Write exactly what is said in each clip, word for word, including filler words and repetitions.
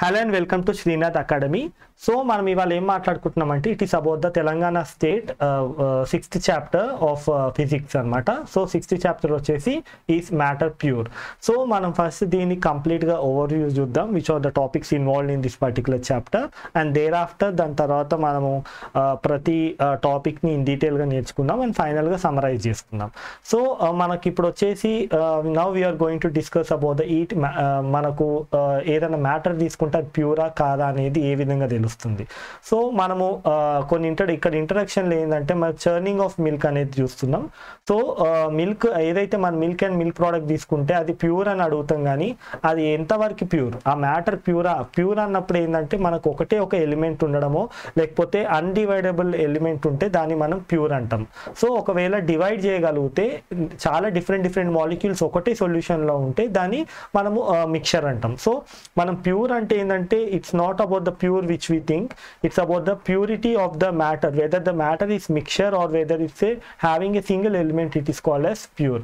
Hello and welcome to Srinath Academy. So మనం ఇవాళ ఏం మాట్లాడుకుంటున్నామంటే it is about the Telangana state sixth chapter of physics అనమాట. So sixth chapter వచ్చేసి is matter pure. So మనం first దీన్ని కంప్లీట్గా ఓవర్ వ్యూ చూద్దాం which are the topics involved in this particular chapter and thereafter దాని తర్వాత మనము ప్రతి టాపిక్ని ఇన్ డీటెయిల్గా నేర్చుకుందాం అండ్ ఫైనల్గా సమరైజ్ చేసుకుందాం. సో మనకి ఇప్పుడు వచ్చేసి now we are going to discuss about the it మనకు ఏదైనా మ్యాటర్ తీసుకుంటే అది ప్యూరా కాదా అనేది ఏ విధంగా తెలుస్తుంది. సో మనము కొన్ని ఇంటర్ ఇక్కడ ఇంట్రడక్షన్లో ఏంటంటే మన చర్నింగ్ ఆఫ్ మిల్క్ అనేది చూస్తున్నాం. సో మిల్క్ ఏదైతే మన మిల్క్ అండ్ మిల్క్ ప్రోడక్ట్ తీసుకుంటే అది ప్యూర్ అని అడుగుతాం, కానీ అది ఎంతవరకు ప్యూర్, ఆ మ్యాటర్ ప్యూరా ప్యూర్ అన్నప్పుడు ఏంటంటే మనకు ఒకటే ఒక ఎలిమెంట్ ఉండడమో లేకపోతే అన్డివైడబుల్ ఎలిమెంట్ ఉంటే దాన్ని మనం ప్యూర్ అంటాం. సో ఒకవేళ డివైడ్ చేయగలిగితే చాలా డిఫరెంట్ డిఫరెంట్ మాలిక్యూల్స్ ఒకటే సొల్యూషన్లో ఉంటే దాన్ని మనము మిక్చర్ అంటాం. సో మనం ప్యూర్ అంటే ఏంటంటే it's not about the pure which we think, it's about the purity of the matter, whether the matter is mixture or whether it's a having a single element, it is called as pure.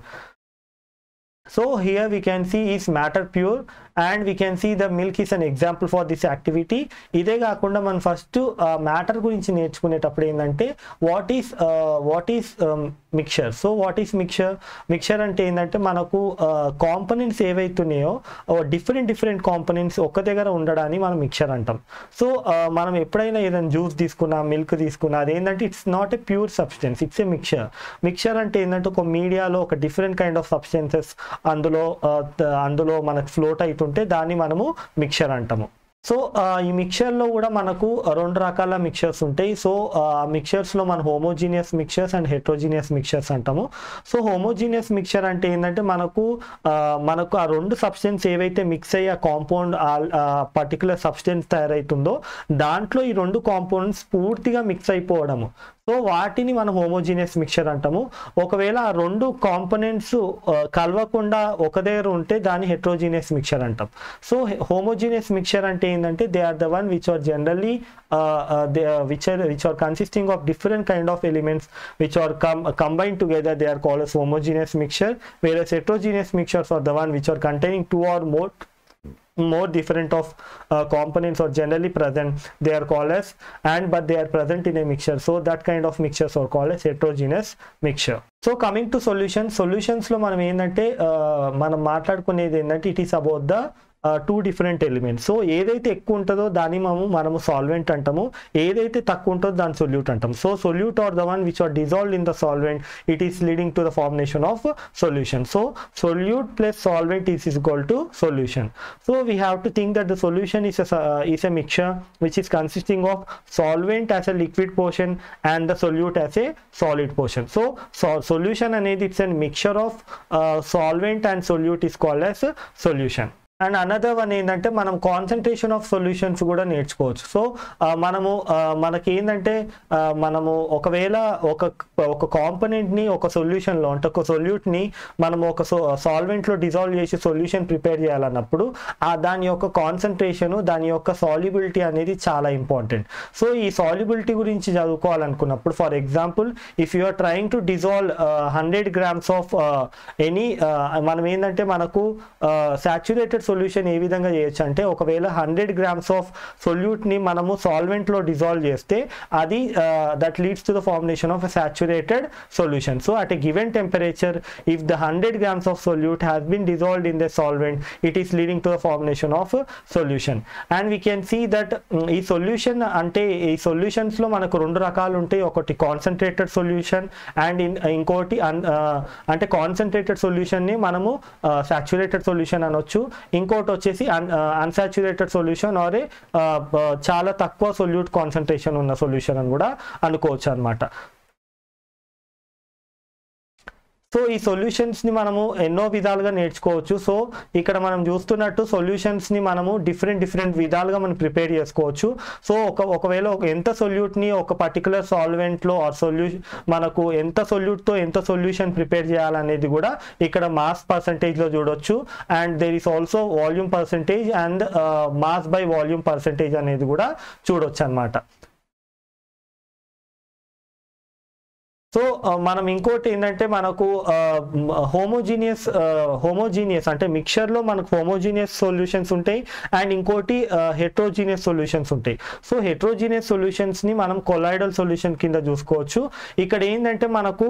So here we can see is matter pure and we can see the milk is an example for this activity. ఇదే కాకుండా మనం first matter గురించి నేర్చుకునేటప్పుడు ఏంటంటే what is what is mixture. So what is mixture mixture అంటే ఏంటంటే మనకు components ఏవైతున్నాయో డిఫరెంట్ డిఫరెంట్ కాంపోనెంట్స్ ఒక దగ్గర ఉండడాన్ని మనం మిక్చర్ అంటాం. సో మనం ఎప్పుడైనా ఏదైనా జ్యూస్ తీసుకున్నా మిల్క్ తీసుకున్నా అదేంటంటే it's not a pure substance, it's a mixture. Mixture అంటే ఏంటంటే ఒక మీడియాలో ఒక డిఫరెంట్ కైండ్ ఆఫ్ సబ్స్టెన్సెస్ అందులో అందులో మనకు ఫ్లోట్ అవుతుంటే దాన్ని మనము మిక్చర్ అంటాము. సో ఈ మిక్చర్లో కూడా మనకు రెండు రకాల మిక్చర్స్ ఉంటాయి. సో ఆ మిక్చర్స్లో మన homogeneous mixtures and heterogeneous mixtures అంటాము. సో హోమోజీనియస్ మిక్చర్ అంటే ఏంటంటే మనకు మనకు ఆ రెండు సబ్స్టెన్స్ ఏవైతే మిక్స్ అయ్యి ఆ కాంపౌండ్ పర్టికులర్ సబ్స్టెన్స్ తయారవుతుందో దాంట్లో ఈ రెండు కాంపౌండ్స్ పూర్తిగా మిక్స్ అయిపోవడము. సో వాటిని మనం హోమోజీనియస్ మిక్చర్ అంటాము. ఒకవేళ ఆ రెండు కాంపోనెంట్స్ కలవకుండా ఒక దగ్గర ఉంటే దాన్ని హెట్రోజీనియస్ మిక్చర్ అంటాం. సో హోమోజీనియస్ మిక్చర్ అంటే ఏంటంటే they are the one which are generally they which are which are consisting of different kind of elements which are come combine together, they are called as homogeneous mixture, whereas heterogeneous mixtures are the one which are containing two or more more different of uh, components are generally present, they are called as and but they are present in a mixture. So that kind of mixtures are called as heterogeneous mixture. So coming to solutions, solutions lo manam endante manam maatladukunedi endante it is about the two different elements. So ఏదైతే ఎక్కువ ఉంటుందో దాన్ని మనము మనము solvent అంటాము, ఏదైతే తక్కువ ఉంటుందో దాన్ని సొల్యూట్ అంటాం. So solute are the one which are dissolved in the solvent, it is leading to the formation of solution. So solute plus solvent is equal to solution. So we have to think that the solution is is a mixture which is consisting of solvent as a liquid portion and the solute as a solid portion. So solution అనేది it's a mixture of solvent and solute is called as solution. And another one ఏంటంటే మనం concentration of solutions కూడా నేర్చుకోవచ్చు. So మనము మనకి ఏంటంటే మనము ఒకవేళ ఒక ఒక కాంపోనెంట్ని ఒక సొల్యూషన్లో అంటే ఒక సొల్యూట్ని మనము ఒక సాల్వెంట్లో డిజాల్వ్ చేసి సొల్యూషన్ ప్రిపేర్ చేయాలన్నప్పుడు ఆ దాని యొక్క కాన్సన్ట్రేషను దాని యొక్క సాల్యుబిలిటీ అనేది చాలా ఇంపార్టెంట్. సో ఈ సాల్యుబిలిటీ గురించి చదువుకోవాలనుకున్నప్పుడు for example if you are trying to dissolve hundred grams of any మనం ఏంటంటే మనకు సాచ్యురేటెడ్ సొల్యూషన్ ఏ విధంగా చేయొచ్చు అంటే ఒకవేళ హండ్రెడ్ గ్రామ్స్ ఆఫ్ సొల్యూట్ని మనము సాల్వెంట్లో డిజాల్వ్ చేస్తే అది that leads to the formation of a saturated solution. So at a given temperature if the hundred grams of solute has been dissolved in the solvent it is leading to the formation of solution. And we can see that ఈ solution అంటే ఈ సొల్యూషన్స్లో మనకు రెండు రకాలు ఉంటాయి, ఒకటి concentrated solution and ఇంకోటి అంటే కాన్సన్ట్రేటెడ్ సొల్యూషన్ని మనము సాచ్యురేటెడ్ సొల్యూషన్ అనొచ్చు, ఇంకోటి వచ్చేసి అన్ అన్సాచ్యురేటెడ్ సొల్యూషన్ ఆర్ చాలా తక్కువ సొల్యూట్ కాన్సన్ట్రేషన్ ఉన్న సొల్యూషన్ అని కూడా అనుకోవచ్చు అనమాట. సో ఈ సొల్యూషన్స్ని మనము ఎన్నో విధాలుగా నేర్చుకోవచ్చు. సో ఇక్కడ మనం చూస్తున్నట్టు సొల్యూషన్స్ని మనము డిఫరెంట్ డిఫరెంట్ విధాలుగా మనం ప్రిపేర్ చేసుకోవచ్చు. సో ఒక ఒకవేళ ఒక ఎంత సొల్యూట్ని ఒక పర్టికులర్ సాల్వెంట్లో ఆర్ సొల్యూషన్ మనకు ఎంత సొల్యూట్తో ఎంత సొల్యూషన్ ప్రిపేర్ చేయాలనేది కూడా ఇక్కడ మాస్ పర్సంటేజ్లో చూడొచ్చు. And there is also volume percentage and mass by volume percentage అనేది కూడా చూడొచ్చు అనమాట. సో మనం ఇంకోటి ఏంటంటే మనకు హోమోజీనియస్ హోమోజీనియస్ అంటే మిక్చర్లో మనకు హోమోజీనియస్ సొల్యూషన్స్ ఉంటాయి అండ్ ఇంకోటి హెట్రోజీనియస్ సొల్యూషన్స్ ఉంటాయి. సో హెట్రోజీనియస్ సొల్యూషన్స్ని మనం కొలాయిడల్ సొల్యూషన్ కింద చూసుకోవచ్చు. ఇక్కడ ఏంటంటే మనకు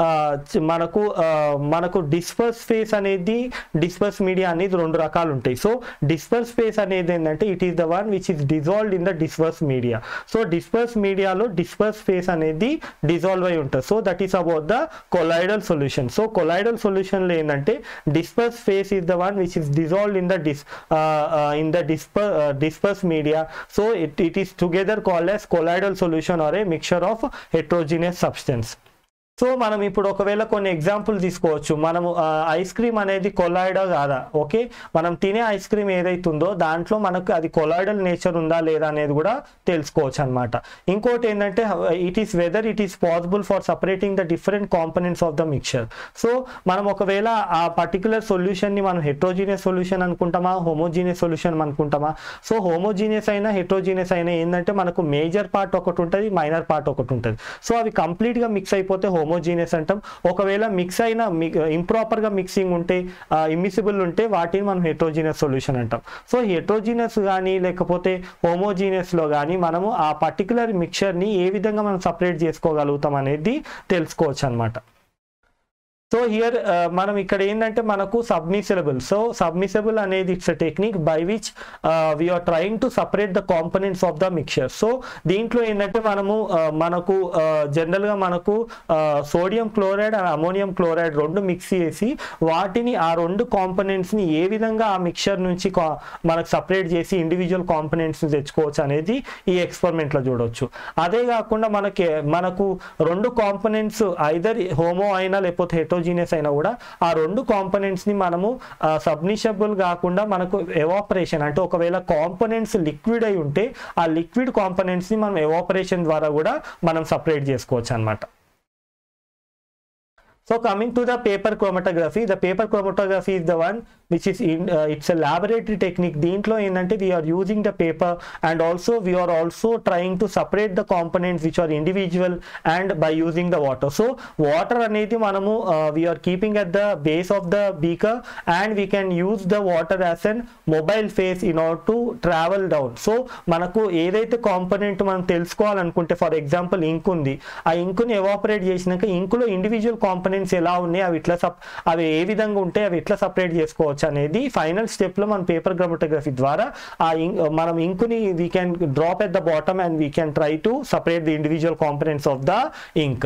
మనకు మనకు డిస్పర్స్ ఫేస్ అనేది డిస్పర్స్ మీడియా అనేది రెండు రకాలు ఉంటాయి. సో డిస్పర్స్ ఫేస్ అనేది ఏంటంటే it is the one which is dissolved in the disperse media. So disperse మీడియాలో డిస్పర్స్ ఫేస్ అనేది డిజాల్వ్ అయి ఉంటుంది. So that is about the colloidal solution. So colloidal solution లో ఏంటంటే disperse phase is the one which is dissolved in the dis in the disper disperse media. So it it is together called as colloidal solution or a mixture of heterogeneous substance. So మనం ఇప్పుడు ఒకవేళ కొన్ని example తీసుకోవచ్చు. మనము ice cream అనేది colloidal కాదా, okay, మనం తినే ఐస్ క్రీమ్ ఏదైతుందో దాంట్లో మనకు అది కొలాయిడల్ నేచర్ ఉందా లేదా అనేది కూడా తెలుసుకోవచ్చు అనమాట. ఇంకోటి ఏంటంటే it is whether it is possible for separating the different components of the mixture. So మనం ఒకవేళ ఆ పర్టికులర్ సొల్యూషన్ని మనం హెట్రోజీనియస్ సొల్యూషన్ అనుకుంటామా హోమోజీనియస్ సొల్యూషన్ అనుకుంటామా. సో హోమోజీనియస్ అయినా హెట్రోజీనియస్ అయినా ఏంటంటే మనకు మేజర్ పార్ట్ ఒకటి ఉంటుంది, మైనర్ పార్ట్ ఒకటి ఉంటుంది. సో అవి కంప్లీట్గా మిక్స్ అయిపోతే హోమోజీనియస్ అంటాం. ఒకవేళ మిక్స్ అయిన ఇంప్రాపర్ గా మిక్సింగ్ ఉంటే ఇమ్మిసిబుల్ ఉంటే వాటిని మనం హెట్రోజీనియస్ సొల్యూషన్ అంటాం. సో హెట్రోజీనియస్ కానీ లేకపోతే హోమోజీనియస్ లో కానీ మనము ఆ పర్టికులర్ మిక్చర్ ని ఏ విధంగా మనం సపరేట్ చేసుకోగలుగుతాం అనేది తెలుసుకోవచ్చు అనమాట. సో హియర్ మనం ఇక్కడ ఏంటంటే మనకు సబ్మిసిబుల్. సో సబ్మిసిబుల్ అనేది it's a technique by which we are trying to separate the components of the mixture. So దీంట్లో ఏంటంటే మనము మనకు జనరల్గా మనకు sodium chloride and ammonium chloride రెండు మిక్స్ చేసి వాటిని ఆ రెండు కాంపనెంట్స్ని ఏ విధంగా ఆ మిక్చర్ నుంచి మనకు సపరేట్ చేసి ఇండివిజువల్ కాంపనెంట్స్ని తెచ్చుకోవచ్చు అనేది ఈ ఎక్స్పెరిమెంట్లో చూడవచ్చు. అదే కాకుండా మనకి మనకు రెండు కాంపనెంట్స్ ఐదర్ హోమో అయినా లేకపోతే హెట్రో జీనియస్ అయినా కూడా ఆ రెండు కాంపోనెంట్స్ ని మనము సబ్మిషబుల్ కాకుండా మనకు ఎవాపరేషన్ అంటే ఒకవేళ కాంపోనెంట్స్ లిక్విడ్ అయి ఉంటే ఆ లిక్విడ్ కాంపోనెంట్స్ ని మనం ఎవాపరేషన్ ద్వారా కూడా మనం సపరేట్ చేసుకోవచ్చు అన్నమాట. So coming to the paper chromatography, the paper chromatography is the one which is in uh, it's a laboratory technique. Deentlo endante we are using the paper and also we are also trying to separate the components which are individual and by using the water. So water anedi manamu uh, we are keeping at the base of the beaker and we can use the water as an mobile phase in order to travel down. So manaku edaithe component manam telusukovalanunte for example ink undi, aa ink ni evaporate chesinaka ink lo individual components ఎలా ఉన్నాయి అవి ఇట్లా అవి ఏ విధంగా ఉంటాయి అవి ఎట్లా separate చేసుకోవచ్చు అనేది ఫైనల్ స్టెప్ లో మన పేపర్ క్రోమటోగ్రఫీ ద్వారా ఆ మనం ఇంక్ ని we can drop at the bottom and we can try to separate the individual components of the ink.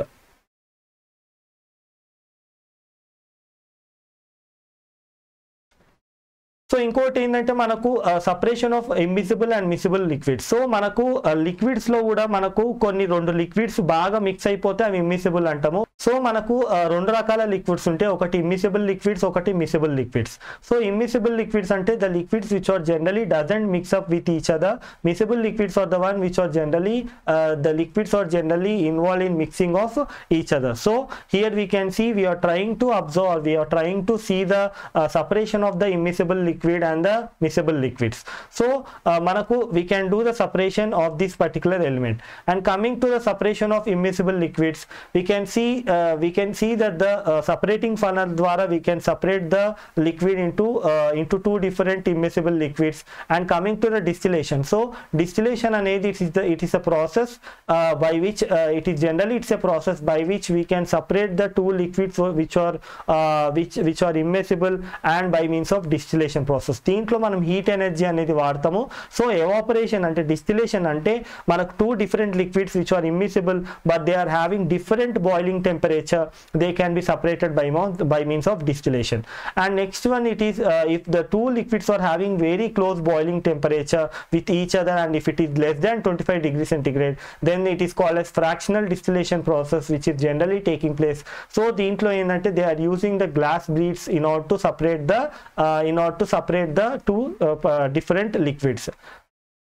So ఇంకోటి ఏంటంటే మనకు separation of immiscible and miscible liquids. So మనకు లిక్విడ్స్ లో కూడా మనకు కొన్ని రెండు లిక్విడ్స్ బాగా మిక్స్ అయిపోతే అవి ఇమ్మిసిబుల్ అంటాము. సో మనకు రెండు రకాల లిక్విడ్స్ ఉంటాయి, ఒకటి ఇమ్మిసిబుల్ లిక్విడ్స్ ఒకటి miscible liquids. So immiscible liquids అంటే the liquids which are generally doesn't mix up with each other. Miscible liquids are the one which are generally the liquids are generally involve in mixing of each other. So here we can see we are trying to observe we are trying to see the separation of the immiscible liquid and the miscible liquids. So uh, manaku we can do the separation of this particular element. And coming to the separation of immiscible liquids, we can see uh, we can see that the uh, separating funnel dwara we can separate the liquid into uh, into two different immiscible liquids. And coming to the distillation, so distillation anedi it is the it is a process uh, by which uh, it is generally it's a process by which we can separate the two liquids which are uh, which which are immiscible and by means of distillation process. దీంట్లో మనం heat energy అనేది వాడతాము. So evaporation అంటే distillation అంటే మనకు two different liquids which are immiscible but they are having different boiling temperature, they can be separated by by means of distillation. And next one it is if the two liquids are having very close boiling temperature with each other and if it is less than twenty five degree centigrade then it is called as fractional distillation process which is generally taking place. So దీంట్లో ఏంటంటే they are using the glass beads in order to separate the uh, in order to separate the two uh, different liquids.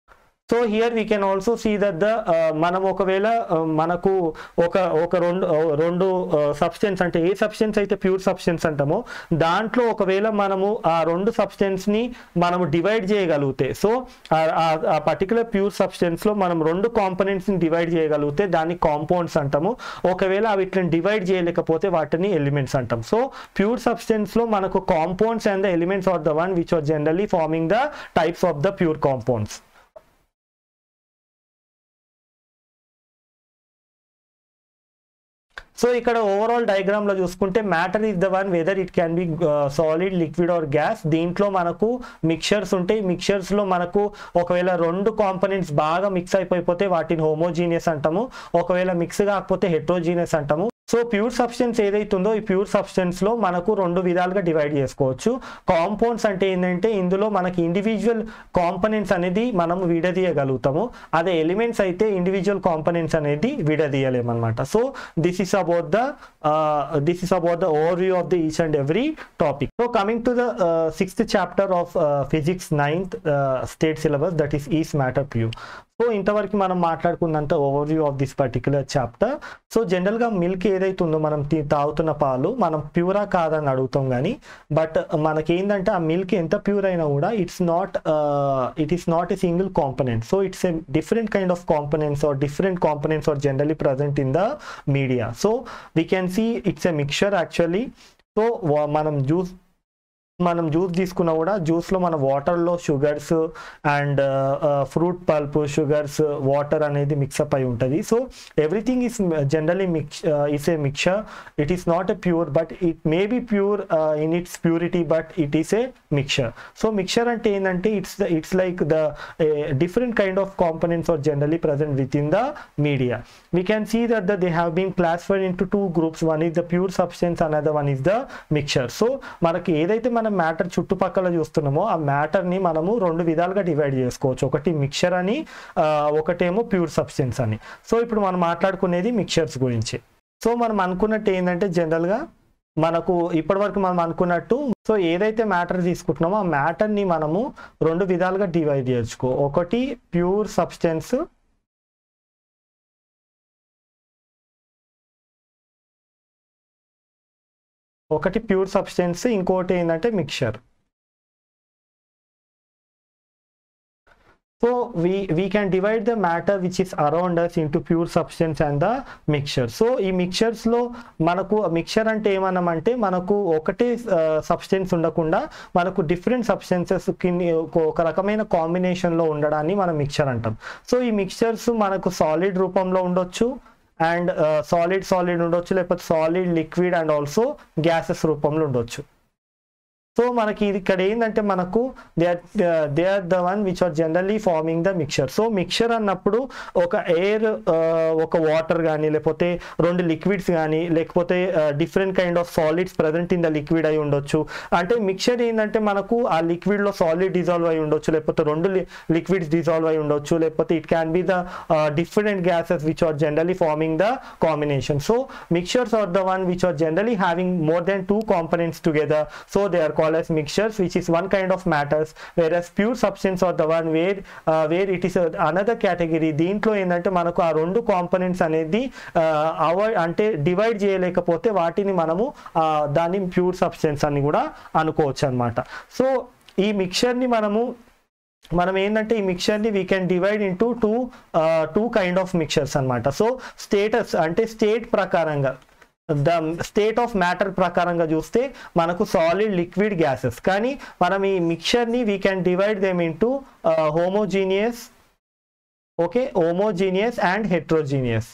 So here we can also see that the మనం ఒకవేళ మనకు ఒక ఒక రెండు రెండు substance అంటే ఏ సబ్స్టెన్స్ అయితే ప్యూర్ సబ్స్టెన్స్ అంటామో దాంట్లో ఒకవేళ మనము ఆ రెండు సబ్స్టెన్స్ని మనము డివైడ్ చేయగలిగితే, సో ఆ పర్టికులర్ ప్యూర్ సబ్స్టెన్స్లో మనం రెండు కాంపోనెంట్స్ని డివైడ్ చేయగలిగితే దాన్ని కాంపౌండ్స్ అంటాము. ఒకవేళ అవి ఇట్లా డివైడ్ చేయలేకపోతే వాటిని ఎలిమెంట్స్ అంటాం. సో ప్యూర్ సబ్స్టెన్స్లో మనకు compounds and the elements are the one which are generally forming the types of the pure compounds. So ఇక్కడ ఓవరాల్ డయాగ్రామ్ లో చూసుకుంటే matter is the one whether it can be solid, liquid or gas. దీంట్లో మనకు mixtures ఉంటాయి. Mixtures లో మనకు ఒకవేళ రెండు కాంపోనెంట్స్ బాగా మిక్స్ అయిపోతే వాటిని హోమోజీనియస్ అంటాము. ఒకవేళ మిక్స్ కాకపోతే హెట్రోజీనియస్ అంటాము. సో ప్యూర్ సబ్స్టెన్స్ ఏదైతుందో ఈ ప్యూర్ సబ్స్టెన్స్ లో మనకు రెండు విధాలుగా డివైడ్ చేసుకోవచ్చు. కాంపౌండ్స్ అంటే ఏంటంటే ఇందులో మనకి ఇండివిజువల్ కాంపోనెంట్స్ అనేది మనం విడదీయగలుగుతాము. అదే ఎలిమెంట్స్ అయితే ఇండివిజువల్ కాంపోనెంట్స్ అనేది విడదీయలేమన్నమాట. So this is about the this is about the overview of the each and every topic. So coming to the sixth chapter of physics ninth state syllabus, that is is matter pure. So ఇంతవరకు మనం మాట్లాడుకున్నంత overview of this particular chapter. So జనరల్గా milk ఏదైతే ఉందో మనం తాగుతున్న పాలు మనం ప్యూరా కాదని అడుగుతాం, కానీ బట్ మనకేంటంటే ఆ మిల్క్ ఎంత ప్యూర్ అయినా కూడా it's not it is not a single component. So it's a different kind of components or different components are generally present in the media. So we can see it's a mixture actually. So మనం juice మనం juice తీసుకున్నా కూడా జ్యూస్లో మన వాటర్లో sugars and fruit pulp, sugars, water అనేది mix up అయి ఉంటుంది. So everything is generally mix is a mixture. It is not a pure but it may be pure in its purity, but it is a mixture. So mixture అంటే ఏంటంటే it's it's like the different kind of components are generally present with in the media. We can see that they have been classified into two groups. One is the pure substance, another one is the mixture. So మనకి ఏదైతే మనం matter చుట్టుపక్కల చూస్తున్నామో ఆ మ్యాటర్ని మనము రెండు విధాలుగా divide చేసుకోవచ్చు. ఒకటి మిక్చర్ అని, ఒకటేమో ప్యూర్ సబ్స్టెన్స్ అని. సో ఇప్పుడు మనం మాట్లాడుకునేది మిక్చర్స్ గురించి. సో మనం అనుకున్నట్టు ఏంటంటే జనరల్గా మనకు ఇప్పటివరకు మనం అనుకున్నట్టు సో ఏదైతే మ్యాటర్ తీసుకుంటున్నామో ఆ మ్యాటర్ని మనము రెండు విధాలుగా డివైడ్ చేసుకో. ఒకటి ప్యూర్ సబ్స్టెన్స్, ఒకటి ప్యూర్ సబ్స్టెన్స్, ఇంకోటి ఏంటంటే mixture. So we we can divide the matter which is around us into pure substance and the mixture. So ఈ మిక్చర్స్లో మనకు మిక్చర్ అంటే ఏమన్నామంటే మనకు ఒకటే సబ్స్టెన్స్ ఉండకుండా మనకు డిఫరెంట్ సబ్స్టెన్సెస్ ఒక రకమైన కాంబినేషన్లో ఉండడాన్ని మనం మిక్చర్ అంటాం. సో ఈ మిక్చర్స్ మనకు సాలిడ్ రూపంలో ఉండొచ్చు, అండ్ సాలిడ్ సాలిడ్ ఉండొచ్చు, లేకపోతే solid, liquid and also gases రూపంలో ఉండొచ్చు. సో మనకి ఇది ఇక్కడ ఏంటంటే మనకు they are they are the one which are generally forming the mixture. So mixture అన్నప్పుడు ఒక ఎయిర్, ఒక వాటర్ కానీ, లేకపోతే రెండు లిక్విడ్స్ కానీ, లేకపోతే different kind of solids present in the liquid అయి ఉండొచ్చు. అంటే మిక్చర్ ఏంటంటే మనకు ఆ లిక్విడ్లో సాలిడ్ డిజాల్వ్ అయి ఉండొచ్చు, లేకపోతే రెండు లిక్విడ్స్ డిజాల్వ్ అయి ఉండొచ్చు, లేకపోతే it can be the different gases which are generally forming the combination. So mixtures are the one which are generally having more than two components together. So they are as mixtures, which is one kind of matters, whereas pure substance or the one where uh, where it is a, another category. దీంట్లో ఏంటంటే మనకు ఆ రెండు components అనేది avoid అంటే divide చేయలేకపోతే వాటిని మనము దాన్ని ప్యూర్ సబ్స్టెన్స్ అని కూడా అనుకోవచ్చు అనమాట. సో ఈ మిక్చర్ని మనము మనం ఏంటంటే ఈ మిక్చర్ని we can divide into two two kind of mixtures అనమాట. సో స్టేటస్ అంటే స్టేట్ ప్రకారంగా ద స్టేట్ ఆఫ్ మ్యాటర్ ప్రకారంగా చూస్తే మనకు సాలిడ్, లిక్విడ్, గ్యాసెస్. కానీ మనం ఈ మిక్చర్ని we can divide them into homogeneous, okay, homogeneous and heterogeneous.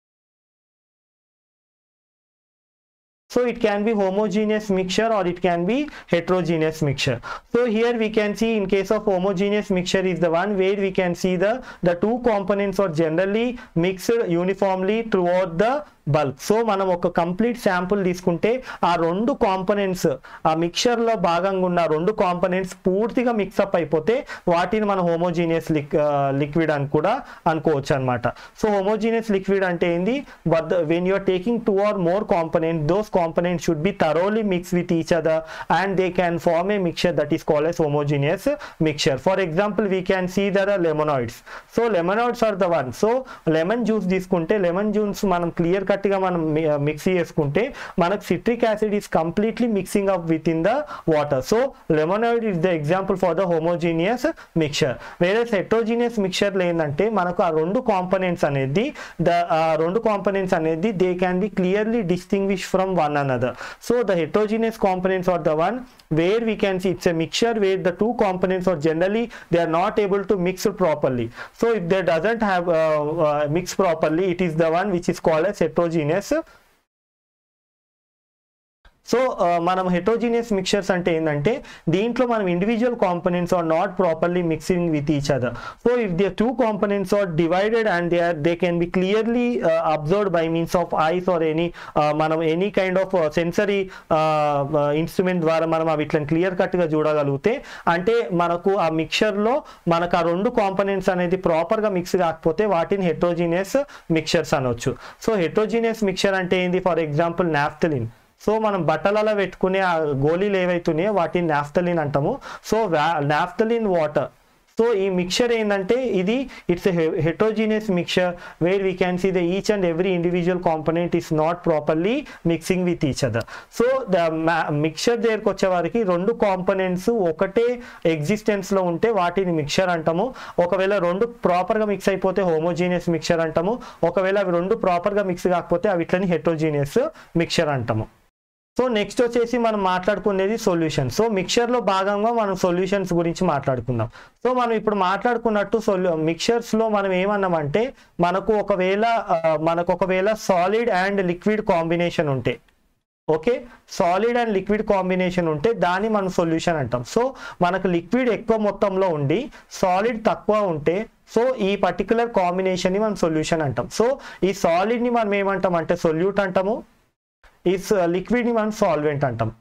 So it can be homogeneous mixture or it can be heterogeneous mixture. So here we can see in case of homogeneous mixture is the one where we can see the the two components are generally mixed uniformly throughout the bulk. So మనం ఒక complete sample తీసుకుంటే ఆ రెండు components ఆ mixture లో భాగంగా ఉన్న రెండు కాంపోనెంట్స్ పూర్తిగా మిక్సప్ అయిపోతే వాటిని మనం హోమోజీనియస్ లిక్విడ్ అని కూడా అనుకోవచ్చు అనమాట. సో హోమోజీనియస్ లిక్విడ్ అంటే ఏంది, but when you are taking two or more component, those components should be thoroughly mix with each other and they can form a mixture that is called as homogeneous mixture. For example, we can see there are lemonoids. So lemonoids are the one. So lemon juice తీసుకుంటే lemon juice మనం clear cut గా మనం mix చేసుకుంటే మనకు citric acid is completely mixing up with in the water. So lemonade is the example for the homogeneous mixture. వేరే heterogeneous mixture ఏంటంటే మనకు ఆ రెండు కాంపోనెంట్స్ అనేది ద రెండు కాంపోనెంట్స్ అనేది they can be clearly distinguish from one another. So the heterogeneous components are the one where we can see it's a mixture where the two components are generally they are not able to mix properly. So if they doesn't have uh, uh, mix properly, it is the one which is called as heterogeneous. So మనం heterogeneous mixtures అంటే ఏంటంటే దీంట్లో మనం individual components are not properly mixing with each other. So if the two components are divided and they are they can be clearly observed by means of eyes or any మనం any kind of sensory instrument ద్వారా మనం అవి ఇట్లా clear కట్గా చూడగలిగితే అంటే మనకు ఆ మిక్చర్లో మనకు ఆ రెండు కాంపోనెంట్స్ అనేది ప్రాపర్గా మిక్స్ కాకపోతే వాటిని హెట్రోజీనియస్ మిక్చర్స్ అనొచ్చు. సో హెట్రోజీనియస్ మిక్చర్ అంటే ఏంది, ఫర్ ఎగ్జాంపుల్ నాఫ్థలిన్. సో మనం బట్టలలో పెట్టుకునే ఆ గోళీలు ఏవైతున్నాయో వాటిని నాఫ్థలిన్ అంటాము. సో నాఫ్థలిన్ వాటర్. సో ఈ మిక్చర్ ఏంటంటే ఇది it's heterogeneous mixture where we can see the each and every individual component is not properly mixing with each other. So the mixture దగ్గరకు వచ్చే వారికి రెండు కాంపోనెంట్స్ ఒకటే ఎగ్జిస్టెన్స్లో ఉంటే వాటిని మిక్చర్ అంటాము. ఒకవేళ రెండు ప్రాపర్గా మిక్స్ అయిపోతే హోమోజీనియస్ మిక్చర్ అంటాము. ఒకవేళ అవి రెండు ప్రాపర్గా మిక్స్ కాకపోతే అవి ఇట్లని హెట్రోజీనియస్ మిక్చర్ అంటాము. సో నెక్స్ట్ వచ్చేసి మనం మాట్లాడుకునేది సొల్యూషన్. సో మిక్చర్లో భాగంగా మనం సొల్యూషన్స్ గురించి మాట్లాడుకుందాం. సో మనం ఇప్పుడు మాట్లాడుకున్నట్టు సొల్యూ మిక్చర్స్లో మనం ఏమన్నామంటే మనకు ఒకవేళ మనకు ఒకవేళ సాలిడ్ అండ్ లిక్విడ్ కాంబినేషన్ ఉంటే, okay, solid and liquid combination ఉంటే దాన్ని మనం సొల్యూషన్ అంటాం. సో మనకు లిక్విడ్ ఎక్కువ మొత్తంలో ఉండి సాలిడ్ తక్కువ ఉంటే సో ఈ పర్టికులర్ కాంబినేషన్ని మనం సొల్యూషన్ అంటాం. సో ఈ సాలిడ్ని మనం ఏమంటాం అంటే సొల్యూట్ అంటాము, ఈ లిక్విడ్ని మనం సాల్వెంట్ అంటాం.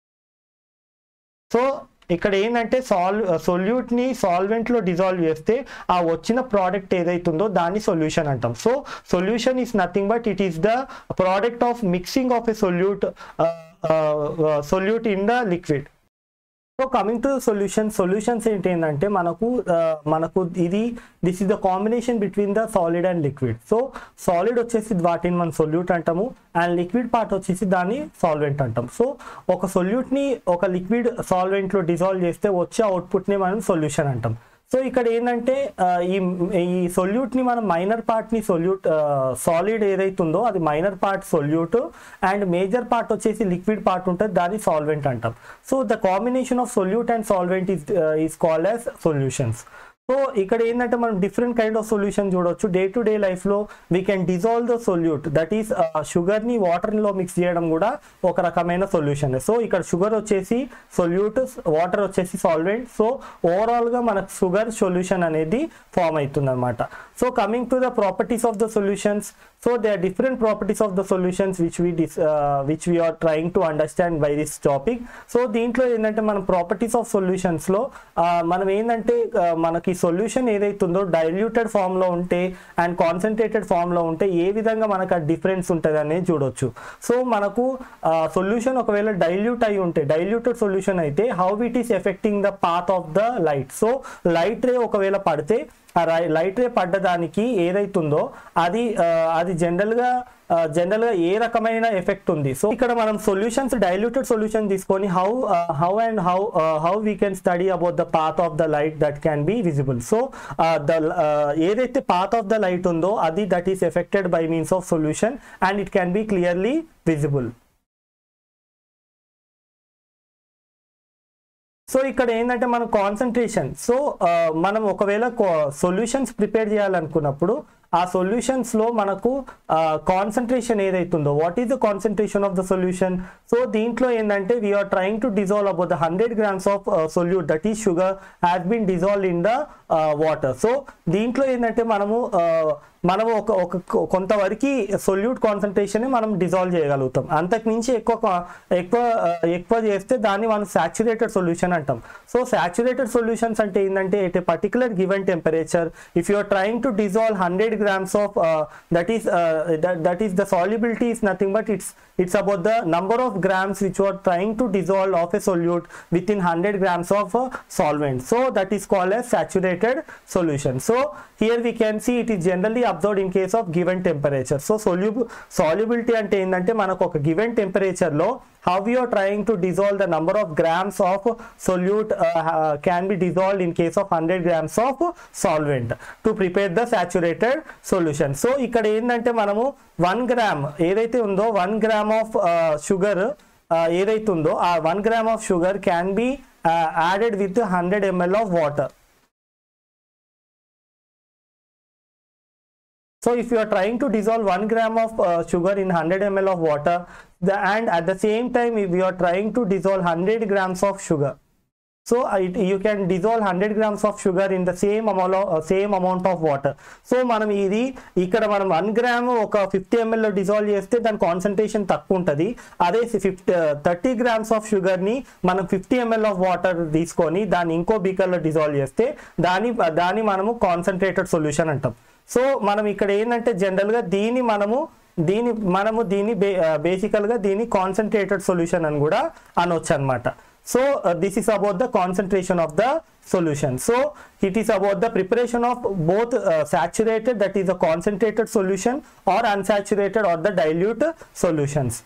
సో ఇక్కడ ఏంటంటే సాల్ సొల్యూట్ని సాల్వెంట్లో డిజాల్వ్ చేస్తే ఆ వచ్చిన ప్రోడక్ట్ ఏదైతుందో దాన్ని సొల్యూషన్ అంటాం. So solution is nothing but it is the product of mixing of a solute solute in the liquid. So coming to solution, solutions ఏంటి ఏంటంటే మనకు మనకు ఇది this is the combination between the solid and liquid. So solid వచ్చేసి వాటిని మనం solute అంటాము and liquid part వచ్చేసి దాన్ని సాల్వెంట్ అంటాం. సో ఒక సొల్యూట్ని ఒక లిక్విడ్ సాల్వెంట్లో డిజాల్వ్ చేస్తే వచ్చే అవుట్పుట్ని మనం సొల్యూషన్ అంటాం. సో ఇక్కడ ఏంటంటే ఈ ఈ సొల్యూట్ని మనం మైనర్ పార్ట్ని సొల్యూట్ సాలిడ్ ఏదైతుందో అది minor part solute and major part వచ్చేసి లిక్విడ్ పార్ట్ ఉంటుంది దాన్ని సాల్వెంట్ అంటాం. So the combination of solute and solvent is is called as solutions. So ఇక్కడ ఏంటంటే మనం డిఫరెంట్ కైండ్ ఆఫ్ సొల్యూషన్ చూడవచ్చు. డే టు డే లైఫ్లో we can dissolve the solute, that is షుగర్ని వాటర్లో మిక్స్ చేయడం కూడా ఒక రకమైన సొల్యూషన్. సో ఇక్కడ షుగర్ వచ్చేసి సొల్యూట్, వాటర్ వచ్చేసి సాల్వెంట్. సో ఓవరాల్గా మనకు షుగర్ సొల్యూషన్ అనేది ఫామ్ అవుతుంది అనమాట. So coming to the properties of the solutions, so they are different properties of the solutions which we dis which we are trying to understand by this topic. So దీంట్లో ఏంటంటే మనం properties of సొల్యూషన్స్లో మనం ఏంటంటే మనకి solution ఏదైతుందో diluted ఫామ్లో ఉంటే and concentrated ఫామ్లో ఉంటే ఏ విధంగా మనకు ఆ డిఫరెన్స్ ఉంటుంది అనేది చూడొచ్చు. సో మనకు సొల్యూషన్ ఒకవేళ డైల్యూట్ అయి ఉంటే, డైల్యూటెడ్ సొల్యూషన్ అయితే how it is affecting the path of the light. So light ray ఒకవేళ పడితే ఆ లైట్ రే పడ్డదానికి ఏదైతుందో అది అది జనరల్గా జనరల్గా ఏ రకమైన ఎఫెక్ట్ ఉంది. సో ఇక్కడ మనం సొల్యూషన్స్ డైల్యూటెడ్ సొల్యూషన్ తీసుకొని how how and how how we can study about the path of the light that can be visible. So the ఏదైతే పాత్ ఆఫ్ ద లైట్ ఉందో అది that is affected by means of solution and it can be clearly visible. So ఇక్కడ ఏంటంటే మన concentration, so మనం ఒకవేళ solutions prepare చేయాలనుకున్నప్పుడు ఆ సొల్యూషన్స్ లో మనకు కాన్సన్ట్రేషన్ ఏదైతుందో what is the concentration of the solution. So దీంట్లో ఏంటంటే we are trying to dissolve about the hundred grams of solute that is sugar has been dissolve in the water. So దీంట్లో ఏంటంటే మనము మనము ఒక ఒక కొంతవరకు సొల్యూట్ కాన్సన్ట్రేషన్ మనం డిజాల్వ్ చేయగలుగుతాం. అంతకు మించి ఎక్కువ ఎక్కువ ఎక్కువ చేస్తే దాన్ని మనం సాచురేటెడ్ సొల్యూషన్ అంటాం. సో సాచురేటెడ్ సొల్యూషన్స్ అంటే ఏంటంటే at a particular given temperature if you are trying to dissolve hundred grams of that is that is the solubility is nothing but it's it's about the number of grams which you are trying to dissolve of a solute within one hundred grams of uh, solvent. So that is called as saturated solution. So here we can see it is generally observed in case of given temperature. So soluble solubility ante endante manaku oka given temperature lo how we are trying to dissolve the number of grams of solute uh, can be dissolved in case of one hundred grams of solvent to prepare the saturated solution. So ikkada endante manamu one gram edaithe undo one gram of uh, sugar uh, edaithe undo aa one gram of sugar can be uh, added with one hundred milliliters of water. So if you are trying to dissolve one gram of uh, sugar in one hundred milliliters of water the, and at the same time if you are trying to dissolve one hundred grams of sugar, so it, you can dissolve one hundred grams of sugar in the same amount of, uh, same amount of water. So మనం ఇది ఇక్కడ మనం one gram ఒక fifty milliliters లో dissolve చేస్తే దాని concentration తక్కువ ఉంటుంది. అదే fifty thirty grams of sugar ని మనం ఫిఫ్టీ ఎంఎల్ ఆఫ్ వాటర్ తీసుకొని దాన్ని ఇంకో బీకర్ లో డిజాల్వ్ చేస్తే దాని దాన్ని మనము కాన్సన్ట్రేటెడ్ సొల్యూషన్ అంటాం. సో మనం ఇక్కడ ఏంటంటే జనరల్గా దీన్ని మనము దీని మనము దీన్ని బేసికల్గా దీన్ని కాన్సన్ట్రేటెడ్ సొల్యూషన్ అని కూడా అనొచ్చు అనమాట. So this is about the concentration of the solution. So it is about the preparation of both uh, saturated that is a concentrated solution or unsaturated or the dilute solutions.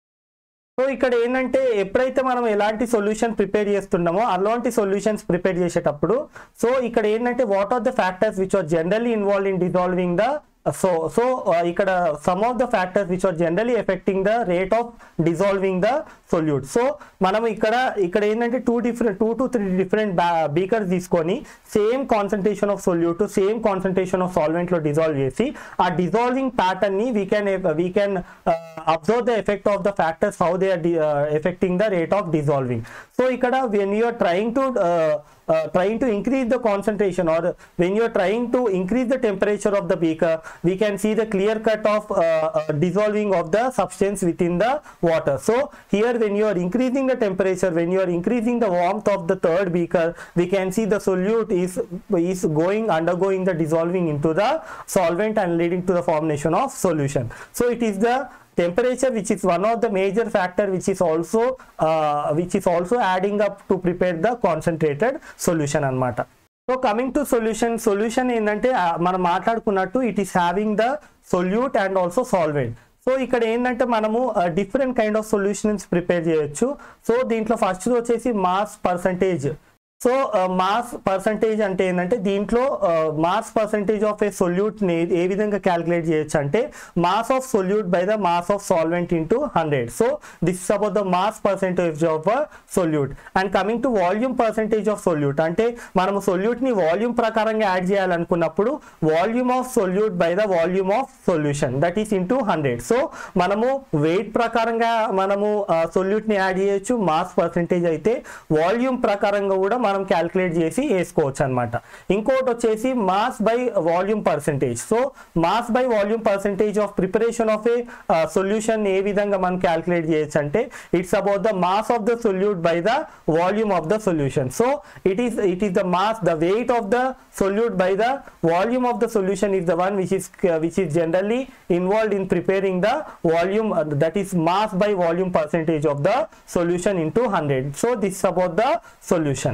So ఇక్కడ ఏంటంటే ఎప్పుడైతే మనం ఎలాంటి solution prepare చేస్తున్నామో అలాంటి solutions prepare చేసేటప్పుడు so ఇక్కడ ఏంటంటే what are the factors which are generally involve in dissolving the so so uh, ikkada some of the factors which are generally affecting the rate of dissolving the solute. So manam ikkada ikkada endante two different two to three different beakers తీసుకొని same concentration of solute to same concentration of solvent lo dissolve chesi a dissolving pattern ni we can uh, we can uh, observe the effect of the factors how they are uh, affecting the rate of dissolving. So ikkada when you are trying to uh, Uh, trying to increase the concentration or when you are trying to increase the temperature of the beaker we can see the clear cut of uh, uh, dissolving of the substance within the water. So here when you are increasing the temperature when you are increasing the warmth of the third beaker we can see the solute is is going undergoing the dissolving into the solvent and leading to the formation of solution. So it is the temperature which is one of the major factor which is also uh, which is also adding up to prepare the concentrated solution anamata. So coming to solution solution ఏంటంటే మనం మాట్లాడుకున్నట్టు it is having the solute and also solvent. So ఇక్కడ ఏంటంటే మనము different kind of solutions prepare చేయొచ్చు. So దీంట్లో first వచ్చేసి mass percentage. So mass percentage అంటే ఏంటంటే దీంట్లో మాస్ పర్సంటేజ్ ఆఫ్ ఏ సొల్యూట్ని ఏ విధంగా క్యాలిక్యులేట్ చేయొచ్చు అంటే mass of solute by the mass of solvent into hundred. So this is about the mass percentage of solute. And coming to volume percentage of solute అంటే మనము సొల్యూట్ని volume ప్రకారంగా add చేయాలనుకున్నప్పుడు volume of solute by the volume of solution that is into hundred. So మనము weight ప్రకారంగా మనము సొల్యూట్ని add చేయొచ్చు. మాస్ పర్సంటేజ్ అయితే వాల్యూమ్ ప్రకారంగా కూడా మనం క్యాలిక్యులేట్ చేసి వేసుకోవచ్చు అనమాట. ఇంకోటి వచ్చేసి mass by volume percentage. So mass by volume percentage of preparation of a solution ఏ విధంగా మనం క్యాలిక్యులేట్ చేయొచ్చు అంటే it's about the mass of the solute by the volume of the solution. So it is it is the mass the weight of the solute by the volume of the solution is the one which is uh, which is generally involved in preparing the volume uh, that is mass by volume percentage of the solution into one hundred. So this is about the solution.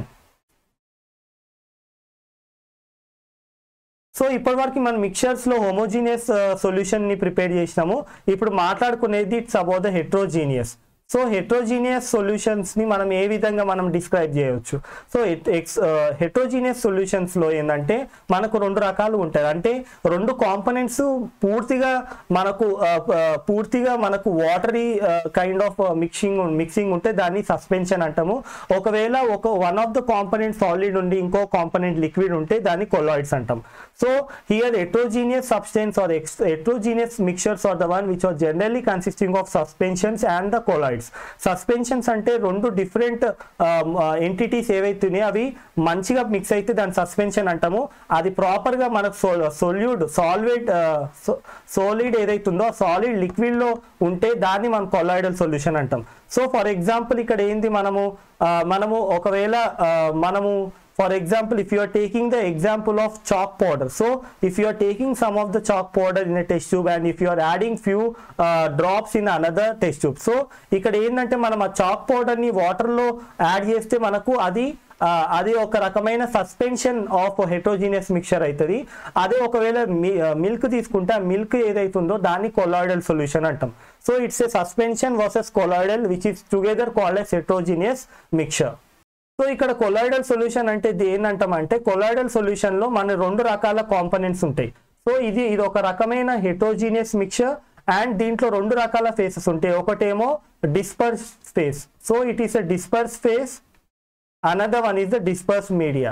So ఇప్పటి వరకు మనం మిక్చర్స్లో homogeneous సొల్యూషన్ని prepare చేసినాము. ఇప్పుడు మాట్లాడుకునేది it's about the heterogeneous. So heterogeneous సొల్యూషన్స్ని మనం ఏ విధంగా మనం డిస్క్రైబ్ చేయవచ్చు. సో ఎక్స్ హెట్రోజీనియస్ సొల్యూషన్స్లో ఏంటంటే మనకు రెండు రకాలు ఉంటాయి. అంటే రెండు కాంపోనెంట్స్ పూర్తిగా మనకు పూర్తిగా మనకు watery kind of mixing mixing ఉంటే దాన్ని సస్పెన్షన్ అంటాము. ఒకవేళ ఒక one of the component solid ఉండి ఇంకో కాంపోనెంట్ లిక్విడ్ ఉంటే దాన్ని కొలాయిడ్స్ అంటాం. So here heterogeneous substance or heterogeneous mixtures are the one which are generally consisting of suspensions and the colloids. Suspensions అంటే రెండు డిఫరెంట్ ఎంటిటీస్ ఏవైతున్నాయో అవి మంచిగా మిక్స్ అయితే దాని సస్పెన్షన్ అంటాము. అది ప్రాపర్గా మనకు సొల్యూడ్ సాల్వేట్ సాలిడ్ ఏదైతుందో సాలిడ్ లిక్విడ్లో ఉంటే దాన్ని మనం కొలాయిడల్ సొల్యూషన్ అంటాం. సో ఫర్ ఎగ్జాంపుల్ ఇక్కడ ఏంది మనము మనము ఒకవేళ మనము for example, if you are taking the example of chalk powder, so if you are taking some of the chalk powder in a test tube and if you are adding few uh, drops in another test tube, so ikkada endante manam aa chalk powder ni water lo add cheste manaku adi అది ఒక రకమైన suspension of heterogeneous mixture అవుతుంది. అదే ఒకవేళ milk తీసుకుంటే ఆ milk ఏదైతుందో దాన్ని కొలాయిడల్ సొల్యూషన్ అంటాం. So it's a suspension versus colloidal which is together called as heterogeneous mixture. So ఇక్కడ కొలాయిడల్ సొల్యూషన్ అంటే ఏంటంటామంటే కొలాయిడల్ సొల్యూషన్లో మన రెండు రకాల కాంపోనెంట్స్ ఉంటాయి. సో ఇది ఇది ఒక రకమైన హెట్రోజీనియస్ మిక్చర్ అండ్ దీంట్లో రెండు రకాల ఫేసెస్ ఉంటాయి. ఒకటేమో disperse phase. So it is a disperse phase. Another one is the dispersed media.